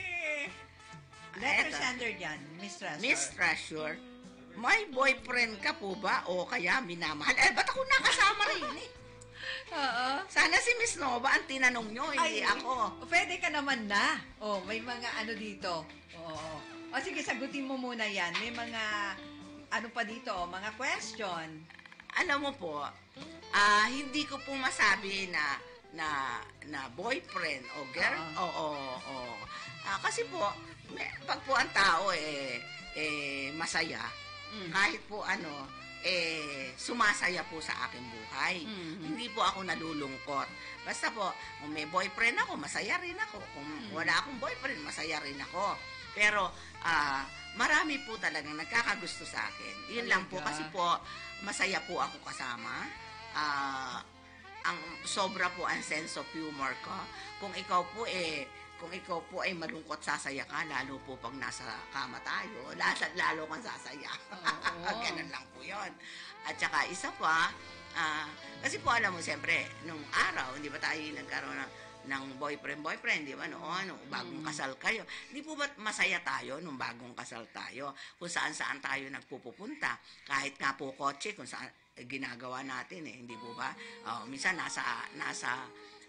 letter Eto. sender dyan, Miss Treasure. Miss Treasure, may boyfriend ka po ba o kaya minamahal? Eh, ba't ako nakasama rin eh? Oo. Sana si Miss Nova ang tinanong nyo, hindi ako. Pwede ka naman na. Oh, may mga ano dito. Oo. O sige, sagutin mo muna yan. May mga, ano pa dito, mga question. Alam mo po, ah hindi ko po masabi na na na boyfriend o girl. Oo. Oo, oo. Ah, kasi po, may, pag po ang tao eh, eh masaya, Mm. kahit po ano, eh, sumasaya po sa aking buhay. Mhm. Hindi po ako nalulungkot. Basta po, kung may boyfriend ako, masaya rin ako. Kung wala akong boyfriend, masaya rin ako. Pero, ah, marami po talagang nagkakagusto sa akin. Yun lang po, Talaga? kasi po, masaya po ako kasama. Ah, ang sobra po ang sense of humor ko. Kung ikaw po eh, kung ikaw po ay malungkot, sasaya ka, lalo po pag nasa kama tayo, lalo, lalo kang sasaya. Oo. Ganun lang po yun. At saka isa pa, ah, kasi po alam mo, siyempre, nung araw, hindi ba tayo nagkaroon ng, ng boyfriend-boyfriend, di ba, noon, nung bagong kasal kayo. Di po ba masaya tayo nung bagong kasal tayo? Kung saan-saan tayo nagpupunta, kahit nga po kotse, kung saan eh, ginagawa natin eh, hindi po ba? Oh, minsan nasa, nasa,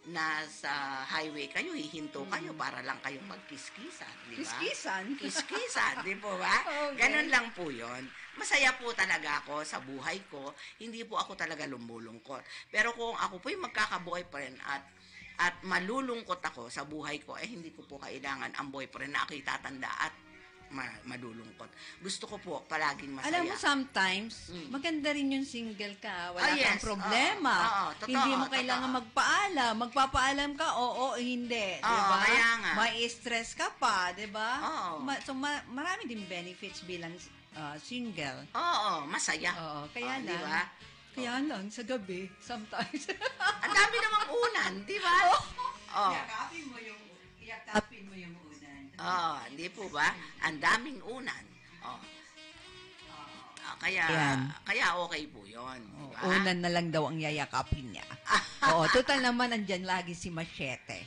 nasa highway kayo, hihinto kayo para lang kayong magkiskisan, di ba? Kiskisan. Kiskisan, di po ba? Okay. Ganun lang po yon. Masaya po talaga ako sa buhay ko. Hindi po ako talaga lumulungkot. Pero kung ako po yung magkaka-boyfriend at at malulungkot ako sa buhay ko, eh hindi ko po kailangan ang boyfriend na ako'y tatanda at ma- malulungkot. Gusto ko po palaging masaya. Alam mo, sometimes, Mm. maganda rin yung single ka. Wala Ah, yes. kang problema. Oo, oo, totoo, hindi mo totoo. kailangan magpaalam. Magpapaalam ka, oo, hindi. Oo, diba? kaya nga. May stress ka pa, di ba? Oo. Ma- so, ma- marami din benefits bilang ah, single. Oo, masaya. Oo, kaya Oh, lang. di ba? Kaya lang, sa gabi, sometimes. Ang dami namang unan, di ba? Oh. Yakapin mo yung, yakapin mo yung unan. Oh, hindi po ba? Ang daming unan. Oh. Ah, kaya Yan. kaya okay po 'yon, di ba? Unan na lang daw ang yayakapin niya. Oo, total naman andyan lagi si Machete.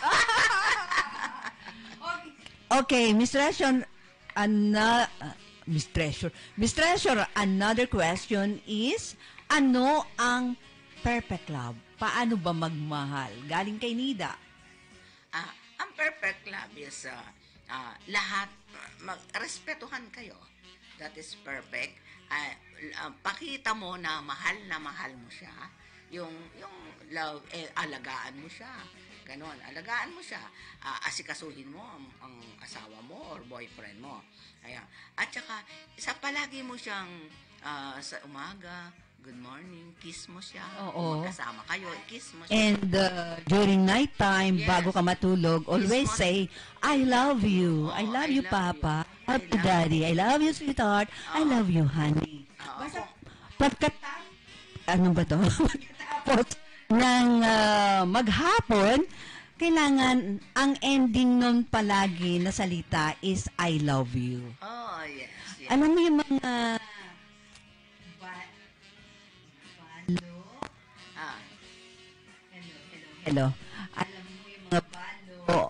Okay, Miss Treasure, ana, uh, Miss Treasure, Miss Treasure, another question is, ano ang perfect love? Paano ba magmahal? Galing kay Nida. Ah, ang perfect love is ah, ah, lahat magrespetuhan kayo. That is perfect. Ah, ah, pakita mo na mahal na mahal mo siya. Yung yung love eh, alagaan mo siya. Ganon, alagaan mo siya. Ah, asikasuhin mo ang, ang asawa mo or boyfriend mo. Ayan. At saka, isa palagi mo siyang ah, sa umaga, good morning, kiss mo siya. Oo. Kung magkasama kayo, kiss mo siya. And uh, during night time, Yes. bago ka matulog, always Yes, say, I love you. Oh, I love I you, love Papa. you. I love I you, love Daddy. I love you, sweetheart. I Oo. love you, honey. Oo. Basta, pagkatapos, ano ba to? Pagkatapos ng ah, maghapon, kailangan, ang ending nun palagi na salita is, I love you. Oh, yes, yes. Alam mo yung mga... Ba- balo? Ah, Hello, hello, hello. Alam mo yung mga balo. Oh.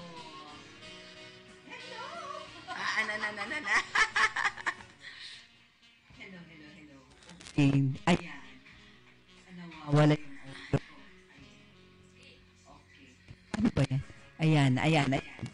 Hello. ah, ano, na, na, na, na. Hello, hello, hello. Okay. Ayan. Ano, wala yung audio ko. Ayan. Okay. Ano ba yan? Ayan, ayan, ayan.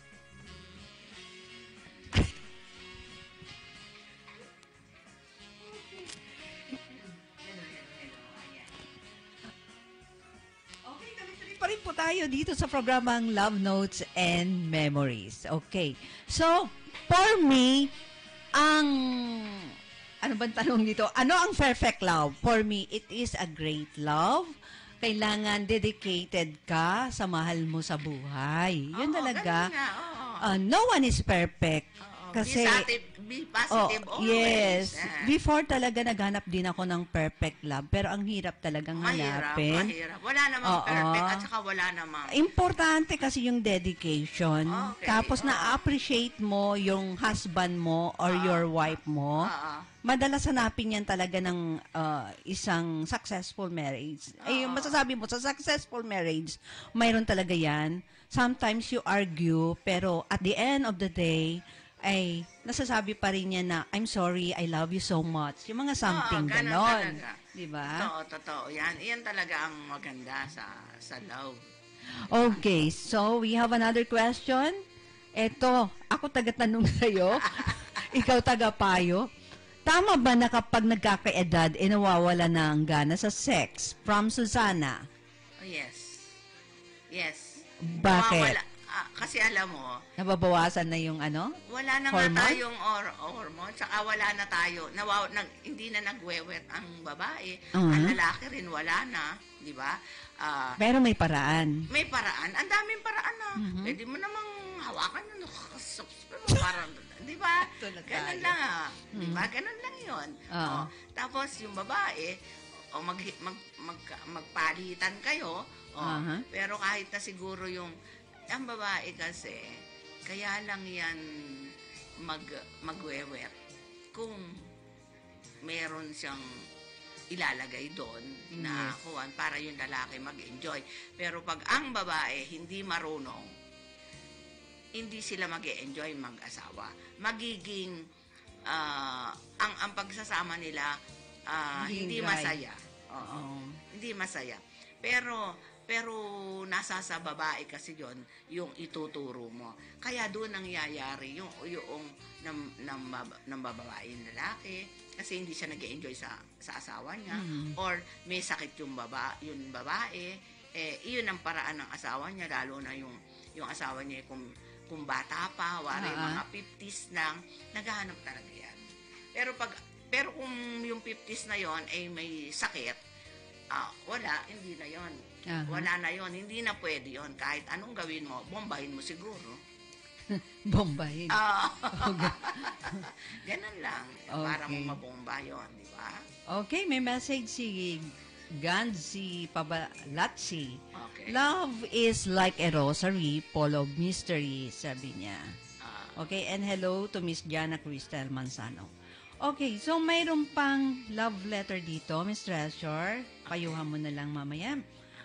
Okay, tuloy-tuloy pa rin po tayo dito sa programang Love Notes and Memories. Okay. So, for me, ang... Ano bang tanong dito? Ano ang perfect love? For me, it is a great love. Kailangan dedicated ka sa mahal mo sa buhay. Yun Oo, talaga. ganun nga, oo. Uh, no one is perfect. Oo, Kasi... be positive, be Oh, positive always. yes. Ah. Before talaga naghanap din ako ng perfect love. Pero ang hirap talagang Mahirap, hanapin. mahirap. Wala namang Oo. perfect at saka wala namang... Importante kasi yung dedication. Okay, Tapos oo. na-appreciate mo yung husband mo or Oo. your wife mo. Oo. Madalas hanapin yan talaga ng ah, isang successful marriage. Eh, yung Oo. masasabi mo, sa successful marriage, mayroon talaga yan. sometimes you argue, pero at the end of the day, ay nasasabi pa rin niya na, I'm sorry, I love you so much. Yung mga something Oo, ganun ganon. talaga. Di ba? Totoo, totoo. Yan, yan talaga ang maganda sa sa love. Okay, so we have another question. Eto, ako taga-tanong sa'yo. Ikaw taga-payo. Tama ba na kapag nagkakaedad, e nawawala na ang gana sa sex? From Susana. Oh, yes. Yes. Bakit? Nawawala- ah, kasi alam mo, Nababawasan na yung ano? wala na Hormone? nga tayong or, hormone, tsaka wala na tayo, nawaw, nag, hindi na nagwewet ang babae, Uh-huh. ang lalaki rin wala na, di ba? Ah, Pero may paraan. may paraan, ang daming paraan na. Mhm. Pwede mo namang hawakan yun, parang, di ba? Tulad Ganun tayo. lang, ah. Di ba? Ganun lang yun. Oo. Oh, tapos yung babae, o mag, mag, mag, magpalitan kayo, oh, Aha. pero kahit na siguro yung, ang babae kasi, kaya lang yan mag, magwewet kung meron siyang ilalagay doon na Yes. kuwan para yung lalaki mag-enjoy. Pero pag ang babae hindi marunong, hindi sila mag-enjoy mag-asawa. Magiging ah, ang ang pagsasama nila ah, Magiging hindi dry. masaya. Oo. Oo. Hindi masaya. Pero pero nasa sa babae kasi yon yung ituturo mo. Kaya doon nangyayari yung yung ng ng, bab- ng babae yung lalaki kasi hindi siya nag-enjoy sa sa asawa niya Mhm. or may sakit yung baba yung babae eh iyon ang paraan ng asawa niya lalo na yung yung asawa niya kung kung bata pa, wari Ah, ah. mga fifties lang, naghahanap talaga yan. Pero pag pero kung yung fifties na yon ay may sakit, ah, wala, hindi na yon. Aha. Wala na yon, hindi na pwede yon. Kahit anong gawin mo, bombahin mo siguro. Bombahin. Ah, ganun lang. Para Okay. mo mabomba yon, di ba? Okay, may message si Ganzi Pabalatsi. Okay. Love is like a rosary full of mystery, sabi niya. Ah, Okay, and hello to Miss Jana Cristel Manzano. Okay, so mayroon pang love letter dito, Miss Treasure. Payuhan mo na lang mamaya.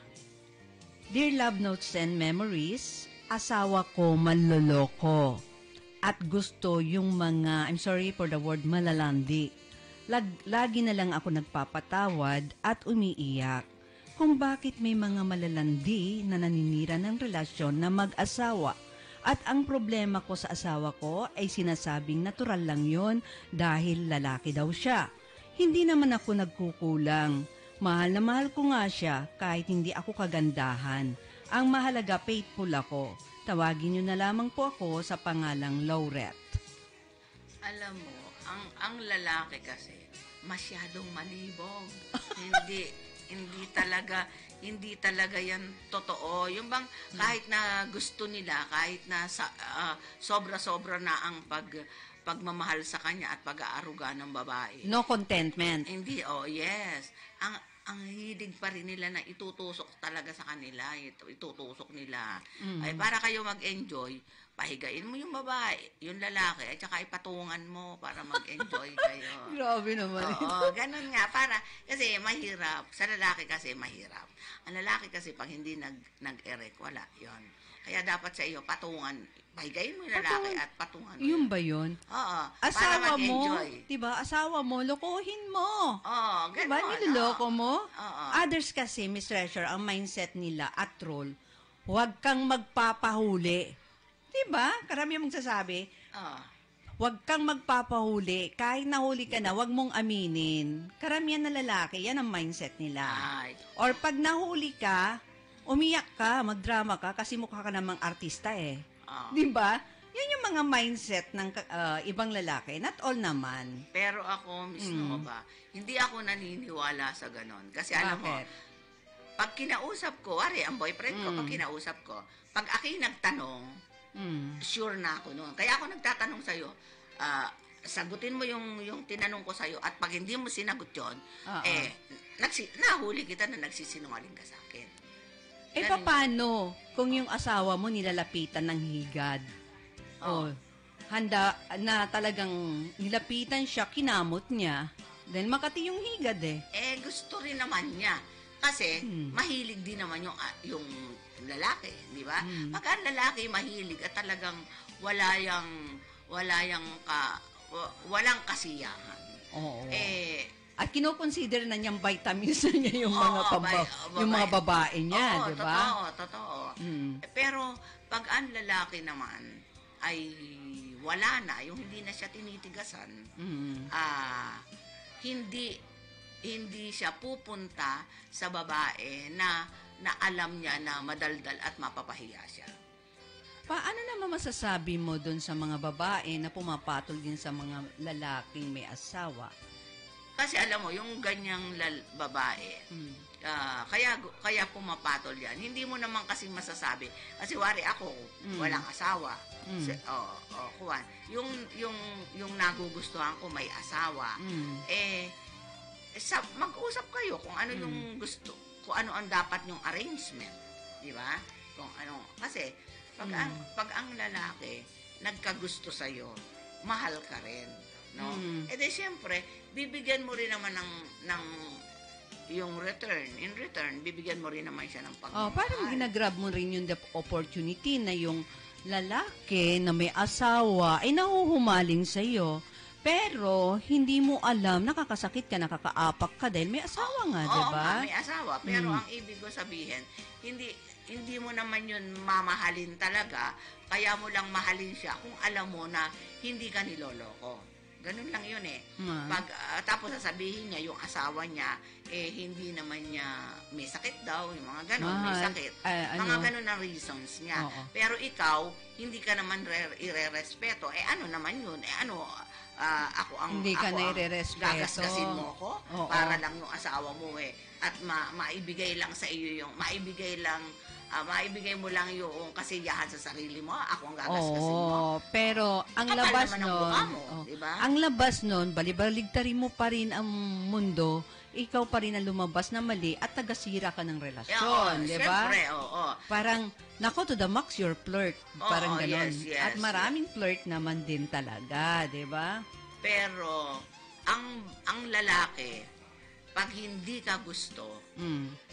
Dear Love Notes and Memories, asawa ko manloloko at gusto yung mga, I'm sorry for the word, malalandi. Lag, lagi na lang ako nagpapatawad at umiiyak kung bakit may mga malalandi na naninira ng relasyon na mag-asawa. At ang problema ko sa asawa ko ay sinasabing natural lang yon dahil lalaki daw siya. Hindi naman ako nagkukulang. Mahal na mahal ko nga siya kahit hindi ako kagandahan. Ang mahalaga, faithful ako. Tawagin niyo na lamang po ako sa pangalang Laurette. alam mo, ang ang lalaki kasi masyadong malibog. hindi hindi talaga hindi talaga yan totoo. Yung bang kahit na gusto nila, kahit na sa, ah, sobra-sobra na ang pag pagmamahal sa kanya at pag-aaruga ng babae. No contentment. Hindi, oh yes. Ang ang hilig pa rin nila na itutusok talaga sa kanila, ito, itutusok nila. Ay para kayo mag-enjoy, pahigain mo yung babae, yung lalaki, at saka ipatungan mo para mag-enjoy kayo. Grabe naman. Oo, ganun nga. Para, kasi mahirap. Sa lalaki kasi mahirap. Ang lalaki kasi pag hindi nag, nag-erect, wala. Yon. Kaya dapat sa iyo, patungan. Pahigain mo yung lalaki Patungan. at patungan mo. Yun ba yun? Oo. Para Asawa mo, mag-enjoy. diba? Asawa mo, lokohin mo. Oo, ganun. Diba? Niloloko oo. mo? Oo. Others kasi, Miss Treasure, ang mindset nila at troll, huwag kang magpapahuli. Diba? Karami ang magsasabi, Oo. huwag kang magpapahuli. Kahit nahuli ka na, huwag mong aminin. Karamihan na lalaki, yan ang mindset nila. Ay. Or pag nahuli ka, umiyak ka, magdrama ka, kasi mukha ka namang artista eh. Oo. Di ba? Yun yung mga mindset ng uh, ibang lalaki. Not all naman. Pero ako, Miss Mm. Nova, hindi ako naniniwala sa ganon. Kasi alam mo, Bakit? pag kinausap ko, ari, ang boyfriend ko, Mm. pag kinausap ko, pag aking nagtanong, Mm. sure na ako noon. Kaya ako nagtatanong sa'yo, ah, sagutin mo yung yung tinanong ko sa'yo at pag hindi mo sinagot yon, Oo. eh, nagsi, nahuli kita na nagsisinungaling ka sa akin. Eh, Ganun. paano kung yung asawa mo nilalapitan ng higad? Oo. O, handa na talagang nilapitan siya, kinamot niya. Then, makati yung higad eh. Eh, gusto rin naman niya. Kasi, Hmm. mahilig din naman yung, ah, yung lalaki, di ba? Hmm. Pag ang lalaki mahilig at talagang wala yung, wala yung, ka, wa- walang kasiyahan. Oo. Eh, At kinoconsider na niyang vitamins na niya yung mga oo, pamba, bay- yung mga babae. babae niya, Oo, di ba? totoo, totoo. Mm. Eh, Pero, pag ang lalaki naman ay wala na, yung hindi na siya tinitigasan, Mm. ah, hindi hindi siya pupunta sa babae na na alam niya na madaldal at mapapahiya siya. Paano naman masasabi mo doon sa mga babae na pumapatol din sa mga lalaking may asawa? Kasi alam mo, yung ganyang lal- babae, Mm. ah, kaya kaya pumapatol yan. Hindi mo naman kasi masasabi. Kasi wari ako, Mm. walang asawa. Mm. Si- oh, oh, Juan, yung yung yung nagugustuhan ko may asawa. Mm. Eh sa, mag-usap kayo kung ano yung Mm. gusto, kung ano ang dapat yung arrangement, di ba? Kung ano, kasi pag Mm. ang pag ang lalaki nagkagusto sa mahal ka rin, no? Mm. Eh di syempre, bibigyan mo rin naman ng ng yung return. In return, bibigyan mo rin naman siya ng Oh, pagmamahal. parang ginagrab mo rin yung the opportunity na yung lalaki na may asawa ay nahuhumaling sa iyo. Pero hindi mo alam, nakakasakit ka, nakakaapak ka dahil may asawa nga, Oo 'di ba? nga, may asawa. Pero Mm. ang ibig ko sabihin, hindi hindi mo naman yun mamahalin talaga, kaya mo lang mahalin siya kung alam mo na hindi ka niloloko. Ganun lang yun eh. Ma. Pag, ah, tapos sasabihin niya, yung asawa niya, eh hindi naman niya may sakit daw, yung mga ganun, may Mahal. sakit. Ah, Mga ano? ganun ang reasons niya. Oo. Pero ikaw, hindi ka naman re- ire-respeto. Eh ano naman yun? Eh ano, ah, ako ang Hindi ka ako na ang irerespeto. gagasgasin mo ko Oo. para lang yung asawa mo eh at ma- maibigay lang sa iyo yung maibigay lang ah, maibigay mo lang yung kasiyahan sa sarili mo, ako ang gagasgasin mo. Oo, pero ang Kapal labas naman ang nun, mukha mo, oh, di ba? ang labas nun, balibaligtarin mo pa rin ang mundo, ikaw pa rin ang lumabas na mali at tagasira ka ng Oo, relasyon, di ba? syempre, oo. Parang, nako to the max your flirt. Parang Oo, ganon. yes, yes, At maraming flirt naman din talaga, di ba? Pero ang ang lalaki pag hindi ka gusto, Mm.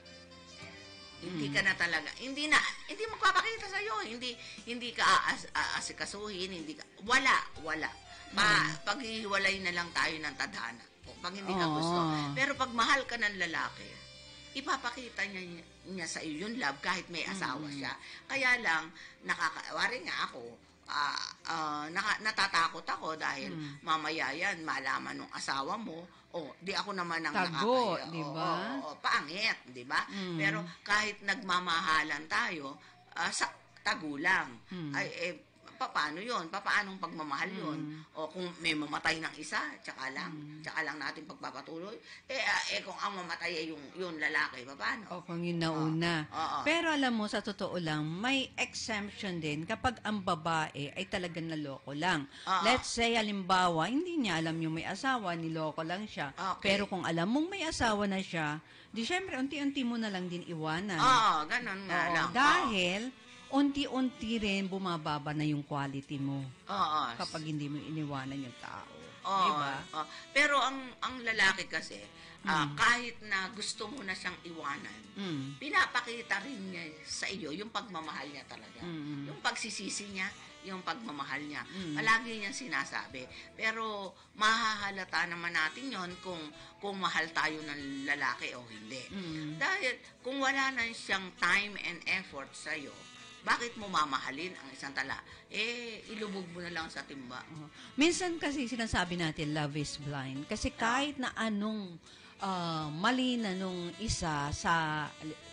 hindi Mm. ka na talaga, hindi na, hindi magpapakita sa iyo, hindi hindi ka aas, aasikasuhin, hindi ka, wala, wala. Pa, Mm. paghihiwalay na lang tayo ng tadhana. Pag hindi ka Oo. gusto. Pero pag mahal ka ng lalaki, ipapakita niya niya sa iyo yung love kahit may asawa Mm. siya. Kaya lang, nakakawari nga ako, ah, ah, naka, natatakot ako dahil Mm. mamaya yan, malaman ng asawa mo, oh, di ako naman ang Tago, nakakaya. di Oo, ba? oo, oo, paangit, di ba? Mm. Pero kahit nagmamahalan tayo, ah, sa tagulang, Mm. ay eh, pa- paano yun? Pa- Paanong pagmamahal yun? Mm. O kung may mamatay ng isa, tsaka lang, tsaka lang natin pagpapatuloy. Eh, ah, eh kung ang mamatay ay yung, yung lalaki, paano? O kung yun nauna. Oo. Pero alam mo, sa totoo lang, may exemption din kapag ang babae ay talagang naloko lang. Oo. Let's say, halimbawa, hindi niya alam yung may asawa, niloko lang siya. Okay. Pero kung alam mong may asawa na siya, di syempre, unti-unti mo na lang din iwanan. Oo, ganun nga Oo, lang. dahil, unti-unti rin bumababa na yung quality mo Oo. Oo. kapag hindi mo iniwanan yung tao. Oo, Diba? oo. Pero ang ang lalaki kasi, ah, Mm. kahit na gusto mo na siyang iwanan, Mm. pinapakita rin niya sa iyo yung pagmamahal niya talaga. Mm. Yung pagsisisi niya, yung pagmamahal niya. Mm. Palagi niya sinasabi. Pero mahahalata naman natin yon kung kung mahal tayo ng lalaki o hindi. Mm. Dahil kung wala na siyang time and effort sa iyo, bakit mo mamahalin ang isang tala? Eh, ilubog mo na lang sa timba. Oo. Minsan kasi sinasabi natin love is blind. Kasi kahit na anong ah, mali na nung isa sa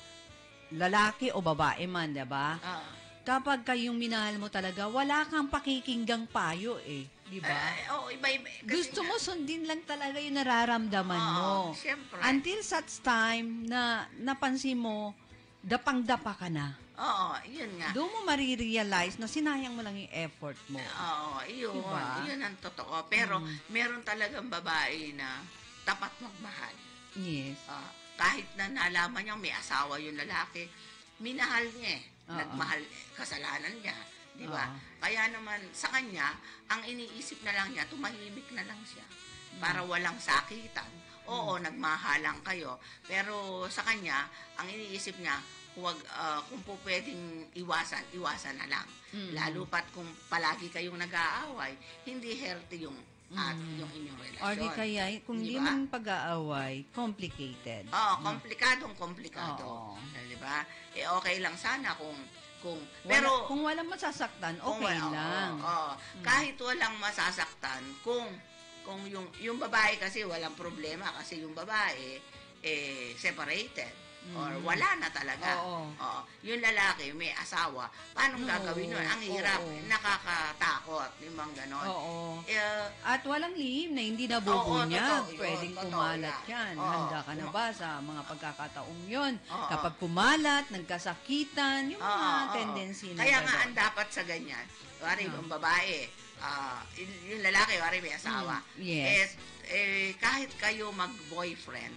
lalaki o babae man, 'di ba? Ah. Kapag kayong minahal mo talaga, wala kang pakikinggang payo eh, 'di ba? Eh, oh, iba-iba. Kasi Gusto nga- mo sundin lang talaga yung nararamdaman Oo, mo. syempre. Until such time na napansin mo, dapang-dapa ka na. Oo, yun nga. Doon mo marirealize na sinayang mo lang yung effort mo. Oo, yun. Diba? Yun ang totoo. Pero Mm. meron talagang babae na tapat magmahal. Yes. Ah, kahit na nalaman niyang may asawa yung lalaki, minahal niya eh. Oo. Nagmahal, kasalanan niya. Di ba? Oo. Kaya naman sa kanya, ang iniisip na lang niya, tumahimik na lang siya. Para walang sakitan, Oo, nagmahalang kayo. Pero sa kanya, ang iniisip niya, huwag, ah, kung po pwedeng iwasan, iwasan na lang. Lalo pat kung palagi kayong nag-aaway, hindi healthy yung at yung inyong relasyon. Or di kaya, kung di ba? man pag-aaway, complicated. Oo, komplikadong komplikado. Oo. Di ba? Eh, okay lang sana kung kung Wala- pero kung walang masasaktan, kung okay wala- oo, lang. oo. Kahit walang masasaktan, kung kung yung yung babae kasi walang problema kasi yung babae eh separated or wala na talaga. Oo. Oo. Yung lalaki may asawa, paano Oo, gagawin nun? Ang hirap, oo. nakakatakot, yung bang ganon. Oo. Eh, At walang lihim na hindi nabubunyag. Oo, totoo yun, Pwedeng totoo kumalat yan. yan. Oo. Handa ka na ba sa mga pagkakataong yun? Oo. Kapag kumalat, nagkasakitan, yung mga Oo, oo. tendency na Kaya nga gano'n. ang dapat sa ganyan, wari Oo. yung babae, ah, yung yung lalaki, wari may asawa. Mm, yes. Eh, eh, kahit kayo mag-boyfriend,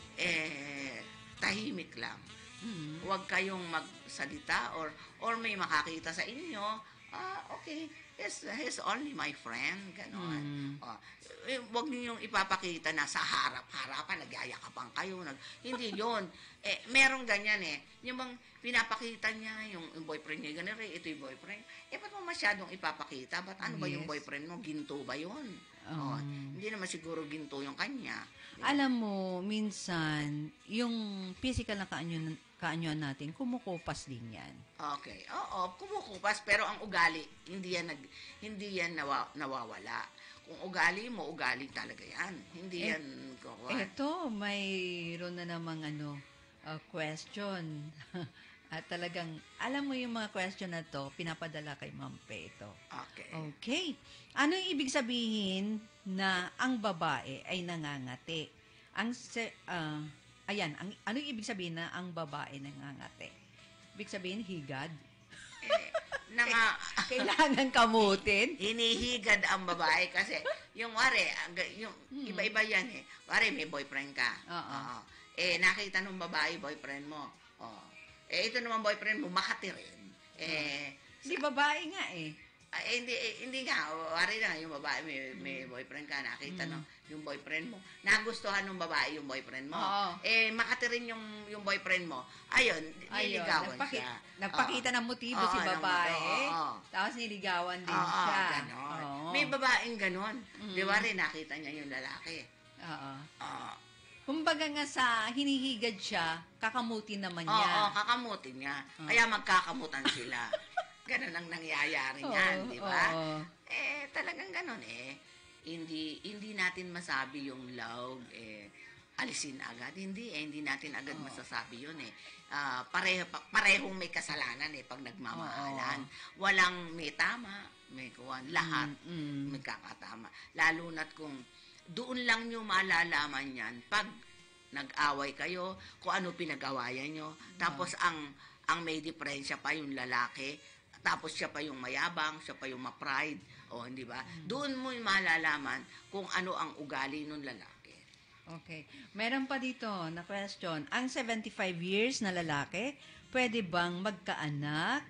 eh, tahimik lang. Mm. Huwag kayong magsalita or or may makakita sa inyo, ah, okay, he's, he's only my friend, gano'n. Mm. Oh, eh, huwag niyo yung ipapakita na sa harap-harapan, nagyayakapan kayo. Nag, hindi yon. Eh, merong ganyan eh. Yung bang pinapakita niya, yung, yung boyfriend niya, ganun rin, ito yung boyfriend. Eh, ba't mo masyadong ipapakita? Ba't ano ba yung Yes. boyfriend mo? Ginto ba yun? Oh, Um, hindi naman siguro ginto yung kanya. Alam mo, minsan, yung physical na kaanyuan, kaanyuan natin, kumukupas din yan. Okay. Oo, kumukupas pero ang ugali hindi yan nag hindi yan nawa, nawawala. Kung ugali mo, ugali talaga yan. Hindi Eh, yan kukuha. Eto, mayroon na namang ano, uh, question. At talagang, alam mo yung mga question na to, pinapadala kay Ma'am Pe ito. Okay. Okay. Ano yung ibig sabihin na ang babae ay nangangati? Ang se, ah, ayan, ang, ano yung ibig sabihin na ang babae nangangati? Ibig sabihin, higad? Eh, nanga, Kailangan kamutin? hinihigad ang babae kasi yung wari, ang- yung iba-iba yan eh. Wari, may boyfriend ka. Hmm. Oo. Oo. Eh, nakita nung babae, boyfriend mo. Oo. Eh, ito naman boyfriend mo, makati rin. Eh, Di babae nga eh. ah, eh, hindi, eh, hindi nga, wari na, yung babae, may, may boyfriend ka, nakita no, yung boyfriend mo, nagustuhan ng babae yung boyfriend mo. Oo. Eh, makati rin yung, yung boyfriend mo, ayun, Ayun, niligawan nagpaki- siya. nagpakita ng motibo Oo, si ng babae. motibo, oo. Tapos niligawan din Oo, siya. ganon. Oo. May babaeng ganon. Di ba rin, nakita niya yung lalaki. Oo. Oo. Kumbaga nga sa hinihigad siya, kakamutin naman Oo, niya. kakamutin niya. Kaya magkakamutan sila. Ganon ang nangyayari niyan, Oo, di ba? oo. Eh, talagang ganon eh. Hindi hindi natin masabi yung love, eh, alisin agad. Hindi eh, hindi natin agad masasabi yun eh. Ah, pareho, pa- parehong may kasalanan eh pag nagmamahalan. Walang may tama, may kuwan. Lahat Mm, mm. may kakatama. Lalo na't kung doon lang nyo malalaman yan pag nag-away kayo, kung ano pinag-awayan nyo. Tapos ang ang may diferensya pa yung lalaki, tapos siya pa yung mayabang, siya pa yung ma-pride, o hindi ba? Doon mo malalaman kung ano ang ugali ng lalaki. Okay. Meron pa dito na question. Ang seventy-five years na lalaki, pwede bang magkaanak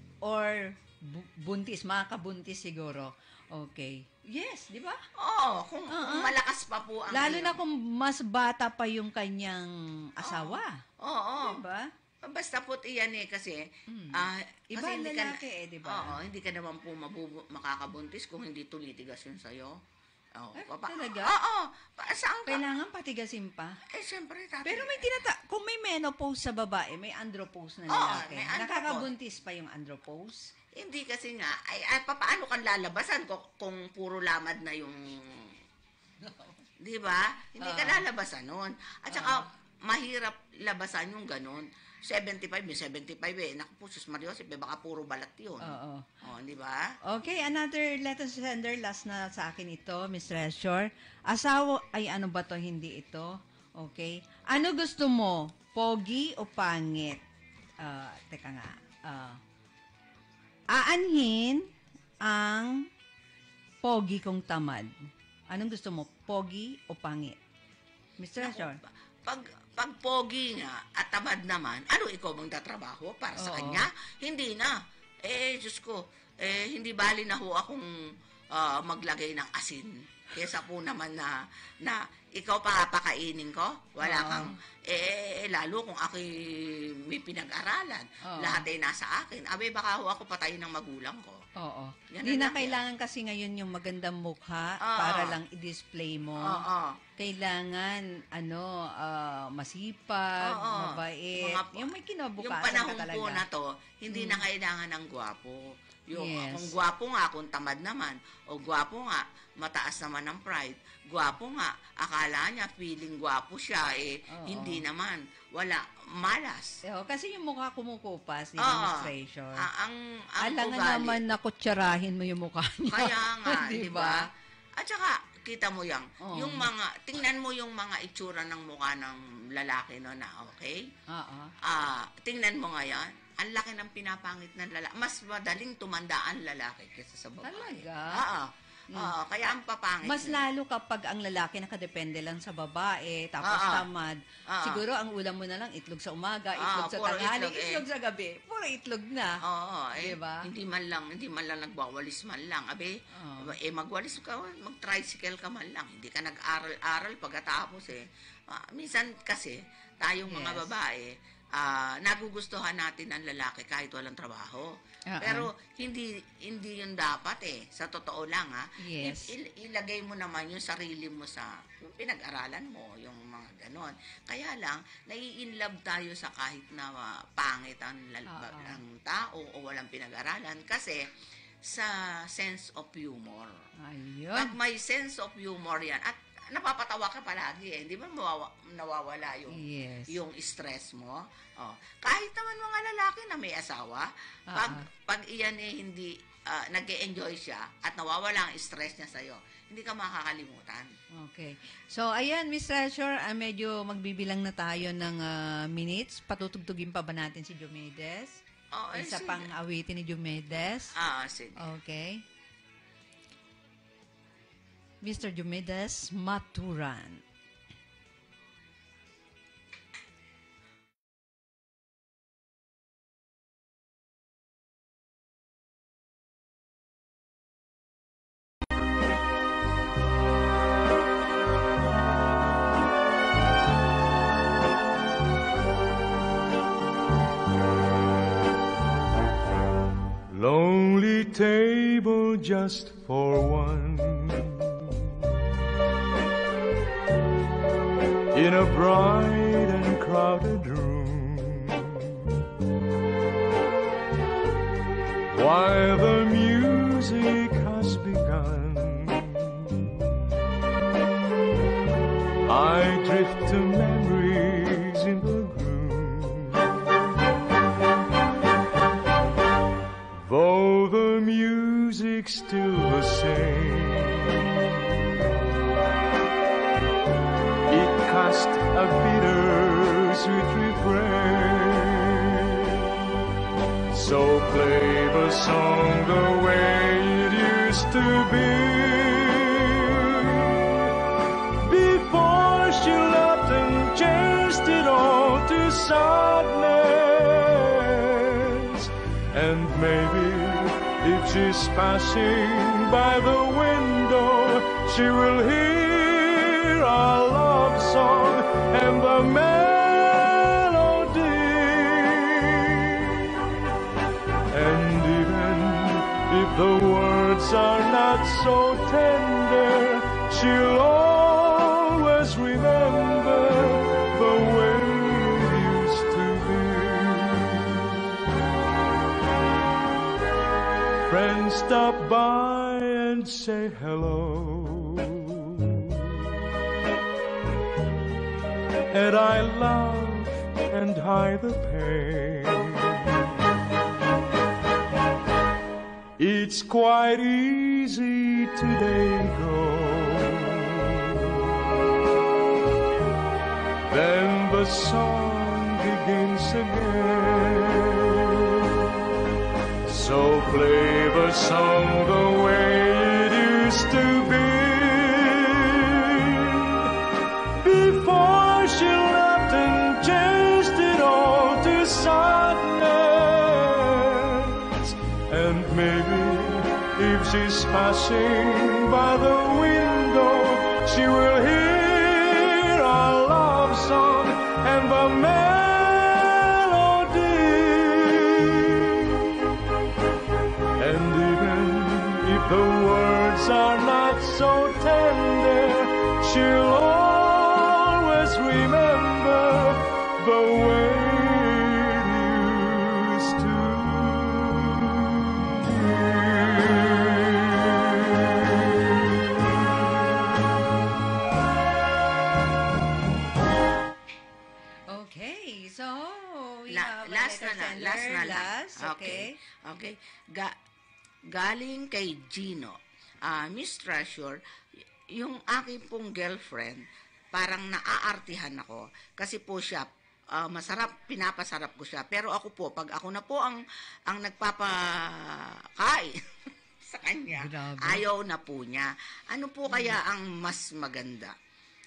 or bu- buntis? Makakabuntis siguro. Okay. Yes, di ba? Oo, kung, kung malakas pa po ang... Lalo na iyong- kung mas bata pa yung kanyang asawa. Oo. Di ba? Basta po iyan eh kasi ah, Iba kasi ang hindi ka lalaki na- eh, di ba? Oo, hindi ka naman po mabubu- makakabuntis kung hindi tumitigas yun sa'yo. Oo, Ay, papa- talaga? Oo, pa, saan ka? Kailangan patigasin pa. Eh, syempre, tati. Pero may tinata, kung may menopause sa babae, may andropause na Oo, lalaki. may andropause. Nakakabuntis pa yung andropause. Hindi kasi nga, ay, ay pa- paano kang lalabasan kung, kung puro lamad na yung... Di ba? Hindi ka Oo. lalabasan nun. At saka, mahirap labasan yung ganun. seventy-five, may seventy-five eh. Naku po, sus Mariosip, eh, baka puro balat yun. Oo. Oh, di ba? Okay, another letter sender. Last na sa akin ito, Miss Treasure. Asawa, ay ano ba to? Hindi ito. Okay. Ano gusto mo? Pogi o pangit? Ah, teka nga. Ah, aanhin ang pogi kong tamad. Anong gusto mo? Pogi o pangit? Miss Treasure. Naku, Pag, pag pogi nga at tamad naman, ano ikaw bang tatrabaho para sa Oo. kanya? Hindi na. Eh, Diyos ko, eh, hindi bali na ho akong ah, maglagay ng asin. Kesa po naman na, na ikaw papakainin ko? Wala Oo. kang, eh, eh, lalo kung ako may pinag-aralan, Oo. lahat ay nasa akin, abe, baka ho ako patayin ng magulang ko. Oo. Ganun Hindi na lang yan. kailangan kasi ngayon yung magandang mukha Oo. para lang i-display mo. Oo. Kailangan, ano, ah, masipag, Oo. mabait. Mga- yung may kinabukasan Yung ka panahon talaga. po na to, hindi Mm. na kailangan ng gwapo. Yung, Yes. Kung gwapo nga, kung tamad naman, o gwapo nga, mataas naman ang pride, gwapo nga, akala niya, feeling gwapo siya, eh, Oo. hindi naman. Wala, malas. Oo, kasi yung mukha kumukupas ni Oo. demonstration. Ah, ang, ang Alangan ugali. naman na kutsarahin mo yung mukha niya. Kaya nga, Di di ba? ba? At saka, kita mo yan, Oo. yung mga, tingnan mo yung mga itsura ng mukha ng lalaki no na, okay? Oo. Ah, tingnan mo ngayon, ang laki ng pinapangit ng lalaki. Mas madaling tumanda ang lalaki kaysa sa babae. Talaga? Oo. Oo, kaya ang papangit. Mas na- lalo kapag ang lalaki nakadepende lang sa babae, tapos Oo. tamad. Oo. Siguro ang ulam mo na lang itlog sa umaga, Oo, itlog sa puro tanghali, itlog, eh. itlog sa gabi. Puro itlog na. Oo, eh, Diba? hindi man lang, hindi man lang nagwawalis man lang. Abe, Oo. eh, magwalis ka, mag-tricycle ka man lang. Hindi ka nag-aral-aral pagkatapos eh. Ah, minsan kasi, tayong mga Yes. babae, ah, nagugustuhan natin ang lalaki kahit walang trabaho. Oo. Pero hindi hindi yun dapat eh. Sa totoo lang ha. Yes. Il- il- ilagay mo naman yung sarili mo sa yung pinag-aralan mo, yung mga ganon. Kaya lang, nai-inlove tayo sa kahit na ah, pangit ang, lal- Oo. ang tao o walang pinag-aralan kasi sa sense of humor. Ayun. Pag may sense of humor yan, at napapatawa ka palagi eh, hindi ba mawawa, nawawala yung Yes. yung stress mo? Oh. Kahit naman mga lalaki na may asawa, pag Ah, ah. pag iyan eh hindi ah, nag-e-enjoy siya at nawawala ang stress niya sa hindi ka makakalimutan. Okay. So, ayan, Miss Treasure, ah, medyo magbibilang na tayo ng ah, minutes. Patutugtugin pa ba natin si Diomedes? Oh, eh, Isa sige. pang awitin ni Diomedes. Ah, sige. Okay. Mister Diomedes Maturan. Lonely table just for one. In a bright and crowded room. While the music has begun, I drift to memories in the gloom. Though the music's still the same, it cast a bittersweet refrain. So play the song the way it used to be, before she left and changed it all to sadness. And maybe if she's passing by the window, she will hear our love song and the melody. And even if the words are not so tender, she'll always remember the way it used to be. Friends stop by and say hello, and I laugh and hide the pain. It's quite easy to let go. Then the song begins again. So play the song the way it used to be, before she left and changed it all to sadness. And maybe if she's passing by the window, she will hear So, we La- have a last letter na lang, sender. last na lang. Last, okay. Okay. Okay. Ga- galing kay Gino. Ah, Miss Treasure, y- yung aking pong girlfriend, parang naaartihan ako. Kasi po siya, ah, masarap, pinapasarap ko siya. Pero ako po, pag ako na po ang, ang nagpapakain sa kanya, Grabe. ayaw na po niya. Ano po kaya ang mas maganda?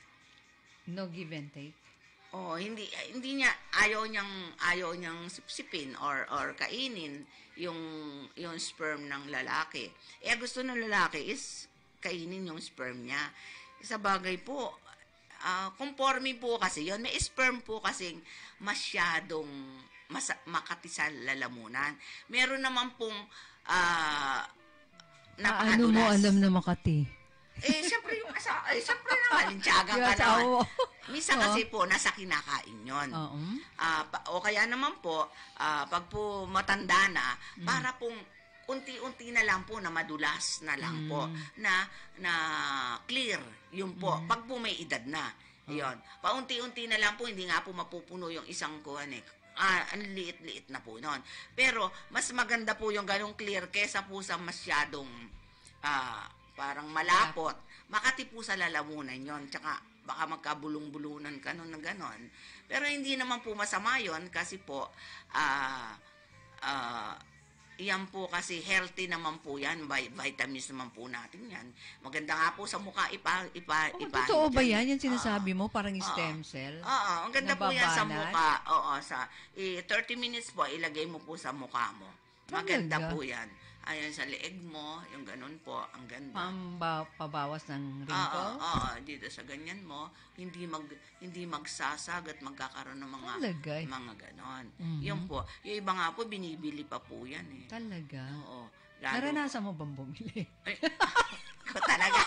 No give and take. Oh, hindi hindi niya ayaw niyang ayaw niyang sipsipin or or kainin yung yung sperm ng lalaki. Eh gusto ng lalaki is kainin yung sperm niya. Sa bagay po, ah, conforme po kasi yon. May sperm po kasing masyadong mas, makati sa lalamunan. Meron naman pong ah, Ano mo napakadulas. alam na Makati? Eh, syempre yung asa, eh, syempre naman, lintiyagan Yung ka asawa naman. mo. Minsan Oo. kasi po, nasa kinakain yun. Oo. Ah, pa- o kaya naman po, ah, pag po matanda na, Mm. para pong unti-unti na lang po na madulas na lang po, Mm. na na clear, yun po, pag po may edad na. Yun. Paunti-unti na lang po, hindi nga po mapupuno yung isang kuhan eh. Ah, ang liit-liit na po nun. Pero, mas maganda po yung ganong clear kesa po sa masyadong ah, parang malapot. Makati po sa lalamunan yon. Tsaka, baka magkabulong-bulunan ka nun na ganon. Pero hindi naman po masama yon kasi po, ah, ah, yan po kasi healthy naman po yan. Vi- vitamins naman po natin yan. Maganda nga po sa mukha ipa, ipa, Oh, ipa. totoo ba dyan. yan? Yan sinasabi Oo. mo? Parang Oo. stem cell? Oo, ang ganda po yan sa Nababanat? mukha. Oo, sa eh, thirty minutes po, ilagay mo po sa mukha mo. Maganda Talaga? po yan. Ayan, sa leeg mo, yung ganun po, ang ganda. Pamba, pabawas ng Oo, wrinkles? oo, dito sa ganyan mo, hindi mag hindi magsasag at magkakaroon ng mga Talaga? mga ganon. Mhm. Yung po, yung iba nga po binibili pa po yan eh. Talaga? Oo. Lalo, Naranasan mo bang bumili? Ay, ikaw talaga.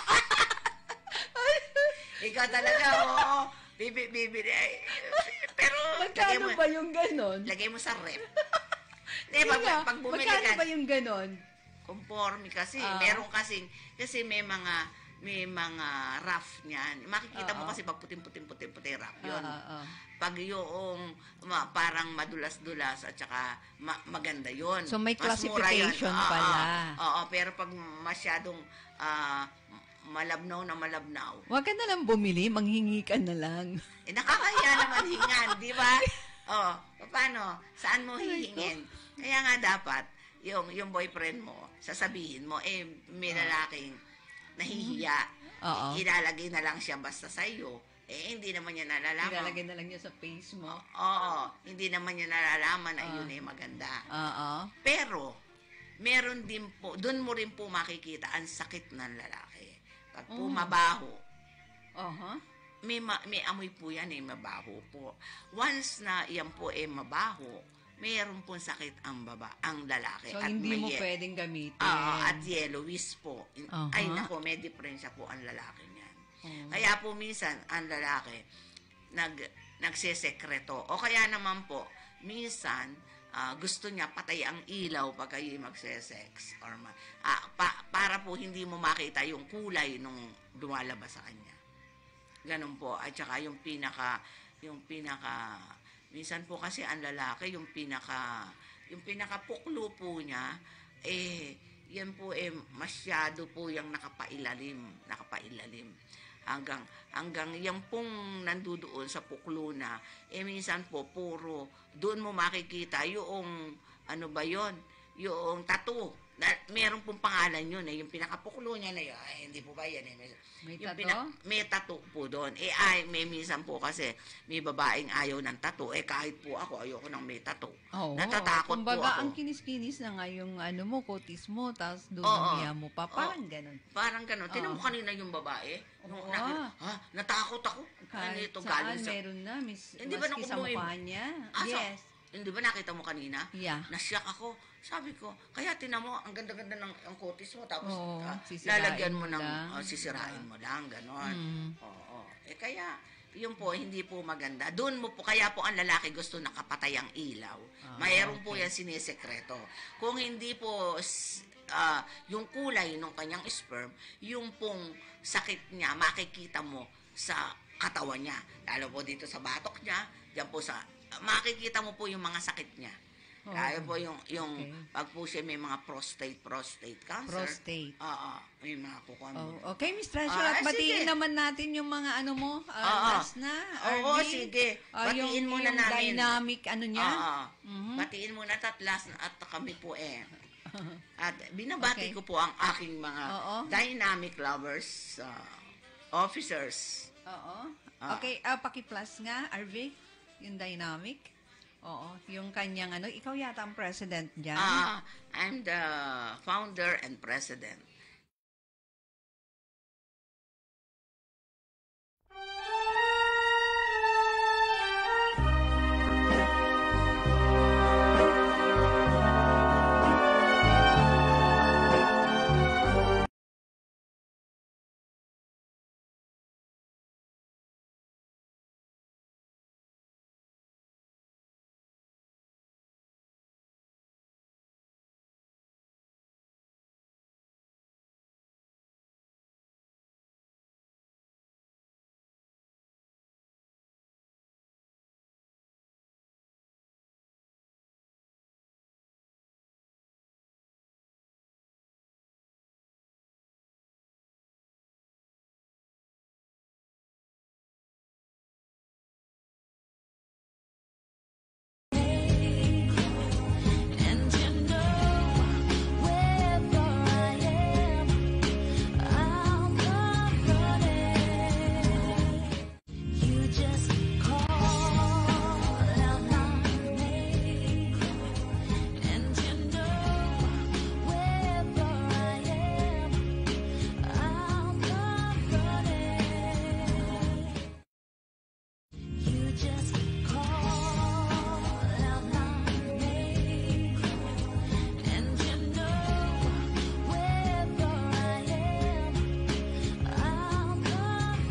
Ikaw talaga, oo. Bibi, bibili. Ay, pero, lagay mo, yung ganon? lagay mo sa rep. Hindi, pag, pag bumili Magkano ka, ba yung ganon? conforme kasi. Ah. Meron kasing, kasi may mga, may mga rough niyan. Makikita mo Oo. kasi pag puting-puting-puting-puting rough yun. Ah, ah, ah. Pag yung ma, parang madulas-dulas at saka ma, maganda yun. So, may Mas mura yun. classification Oo, pala. Oo, oo, pero pag masyadong ah, malabnaw na malabnaw, Huwag ka na lang bumili, manghingi ka na lang. eh, nakakahiya naman hingan, di ba? Oh, paano? Saan mo hihingin? Kaya nga dapat, yung, yung boyfriend mo, sasabihin mo, eh, may lalaking nahihiya. Oo. Ilalagay na lang siya basta sa'yo. Eh, hindi naman niya nalalaman. Ilalagay na lang niya sa face mo. Oo, hindi naman niya nalalaman na yun ay maganda. Oo. Pero, meron din po, doon mo rin po makikita ang sakit ng lalaki. Pag po Oh. mabaho, Aha. may, ma- may amoy po yan eh, mabaho po. Once na yan po eh mabaho, mayroon pong sakit ang baba, ang lalaki. So, at hindi may mo ye- pwedeng gamitin. Oo, at yellowish po. In- Aha. Ay nako, may diferensya po ang lalaki niyan. Oh. Kaya po minsan, ang lalaki, nag, nagsesekreto. O kaya naman po, minsan, ah, gusto niya patay ang ilaw pag kayo magsesex. Or ma- ah, pa- para po hindi mo makita yung kulay nung lumalabas sa kanya. Ganun po. At saka yung pinaka, yung pinaka, minsan po kasi ang lalaki, yung pinaka, yung pinakapuklo po niya, eh, yan po eh, masyado po yung nakapailalim, nakapailalim. Hanggang, hanggang yan pong nandudoon sa puklo na, eh minsan po, puro, doon mo makikita yung, ano ba yon yung tattoo. Na, meron pong pangalan yun eh, yung pinakapuklo niya na yun, ay, hindi po ba yan eh. May, May yung tattoo? may tattoo po doon. Eh, ay, may minsan po kasi, may babaeng ayaw ng tattoo. Eh, kahit po ako, ayoko ng may tattoo. Oo. Natatakot po Kumbaga, ako. ang kinis-kinis na nga yung ano mo, kutis mo, tapos doon Oo. ang hiya mo pa. Parang ganun. Parang gano'n. Tinan mo Oo. kanina yung babae. Nung, Oo. nakita, ha? Natakot ako. Ano Kahit ito saan, galing sa... meron na. Mis, Hindi ba maski sa nakubuhin? mukha niya. Ah, so- Yes. Hindi ba nakita mo kanina? Yeah. Nasyak ako. Sabi ko, kaya tinan mo, ang ganda-ganda ng ang kutis mo. Tapos, Oo, ah, sisirain lalagyan mo mo ng, lang. oh, sisirain mo lang, gano'n. Mm. Oo. Eh, kaya, yun po, hindi po maganda. Doon mo po, kaya po ang lalaki gusto nakapatay ang ilaw. Ah, Mayroon po okay. yan sinisekreto. Kung hindi po, s- ah, yung kulay ng kanyang sperm, yung pong sakit niya, makikita mo sa katawan niya. Lalo po dito sa batok niya, diyan po sa makikita mo po yung mga sakit niya. Oo. Kaya po yung, yung Okay. pag po siya may mga prostate, prostate cancer. Prostate. Oo, may mga kukuha mo. Oh, okay, Miss Treasure, Ah, at batiin sige. naman natin yung mga ano mo, uh, Oo. last na, Oo, R V. sige. Ah, Batiin yung, muna yung namin. dynamic ano niya. Oo. Mhm. Batiin muna at last at kami po eh. At binabati Okay. ko po ang aking mga Oo. dynamic lovers, uh, officers. Oo. Ah. Okay, uh, paki-plus nga, R V, yung dynamic. Oo, yung kanyang ano, ikaw yata ang president dyan. Ah, I'm the founder and president. And you know, wherever I am, I'll come running. You just call out my name, and you know, wherever I am, I'll come running. You just call out my name, and you know, wherever I am, I'll come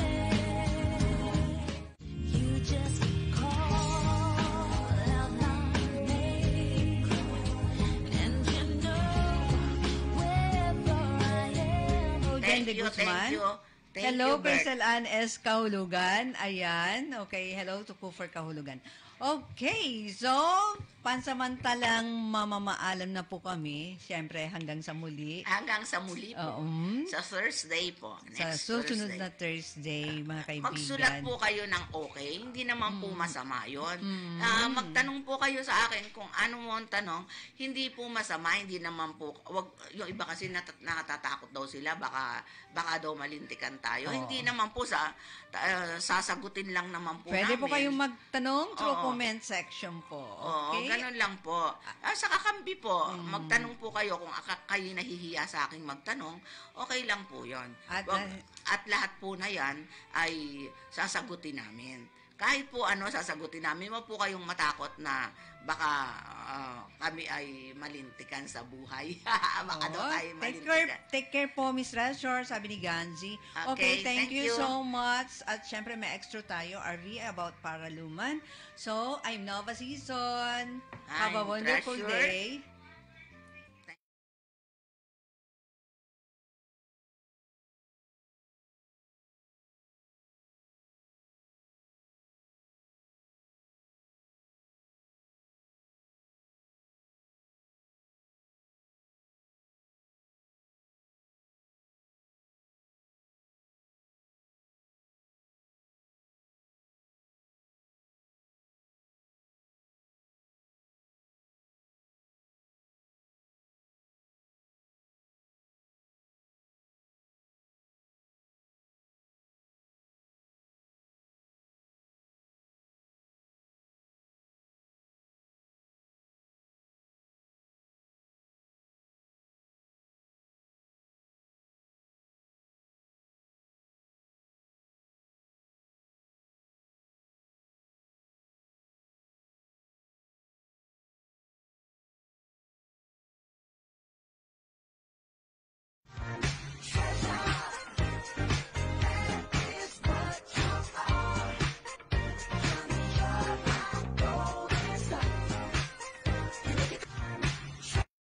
running. You just call out my name, and you know, wherever I am. Hello, Jen Thank de you, Guzman. thank you. Thank Hello, you, Bert. Crystal Ann S. Kahulugan. Ayan. Okay, hello to Cooper Kahulugan. Okay, so, pansamantalang mamamaalam na po kami. Siyempre, hanggang sa muli. Hanggang sa muli po. Oo. mm, Sa Thursday po. Sa Next susunod Thursday. na Thursday, mga kaibigan. Magsulat po kayo ng okay. Hindi naman po Mm. masama yun. Ah, magtanong po kayo sa akin kung ano mo ang tanong. Hindi po masama. Hindi naman po. Wag, yung iba kasi nat- nakatatakot daw sila. Baka, baka daw malintikan tayo. Oo. Hindi naman po sa ah, sasagutin lang naman po Pwede namin. po kayong magtanong through Oo. comment section po. Oo, Okay? ganun lang po. Ah, sa kakampi po, magtanong po kayo kung aka- kayo nahihiya sa aking magtanong, okay lang po yon. At, Wag- ah, at lahat po na yan ay sasagutin namin. Kahit po ano, sasagutin namin, wag po kayong matakot na baka ah, kami ay malintikan sa buhay. baka daw Oo. tayo Take malintikan. care, take care po, Miss Treasure, sabi ni Ganzi. Okay, Okay, thank, thank you, you. so much. At syempre, may extra tayo, R V, about Paraluman. So, I'm Nova Season. Have a I'm wonderful Treasure. day.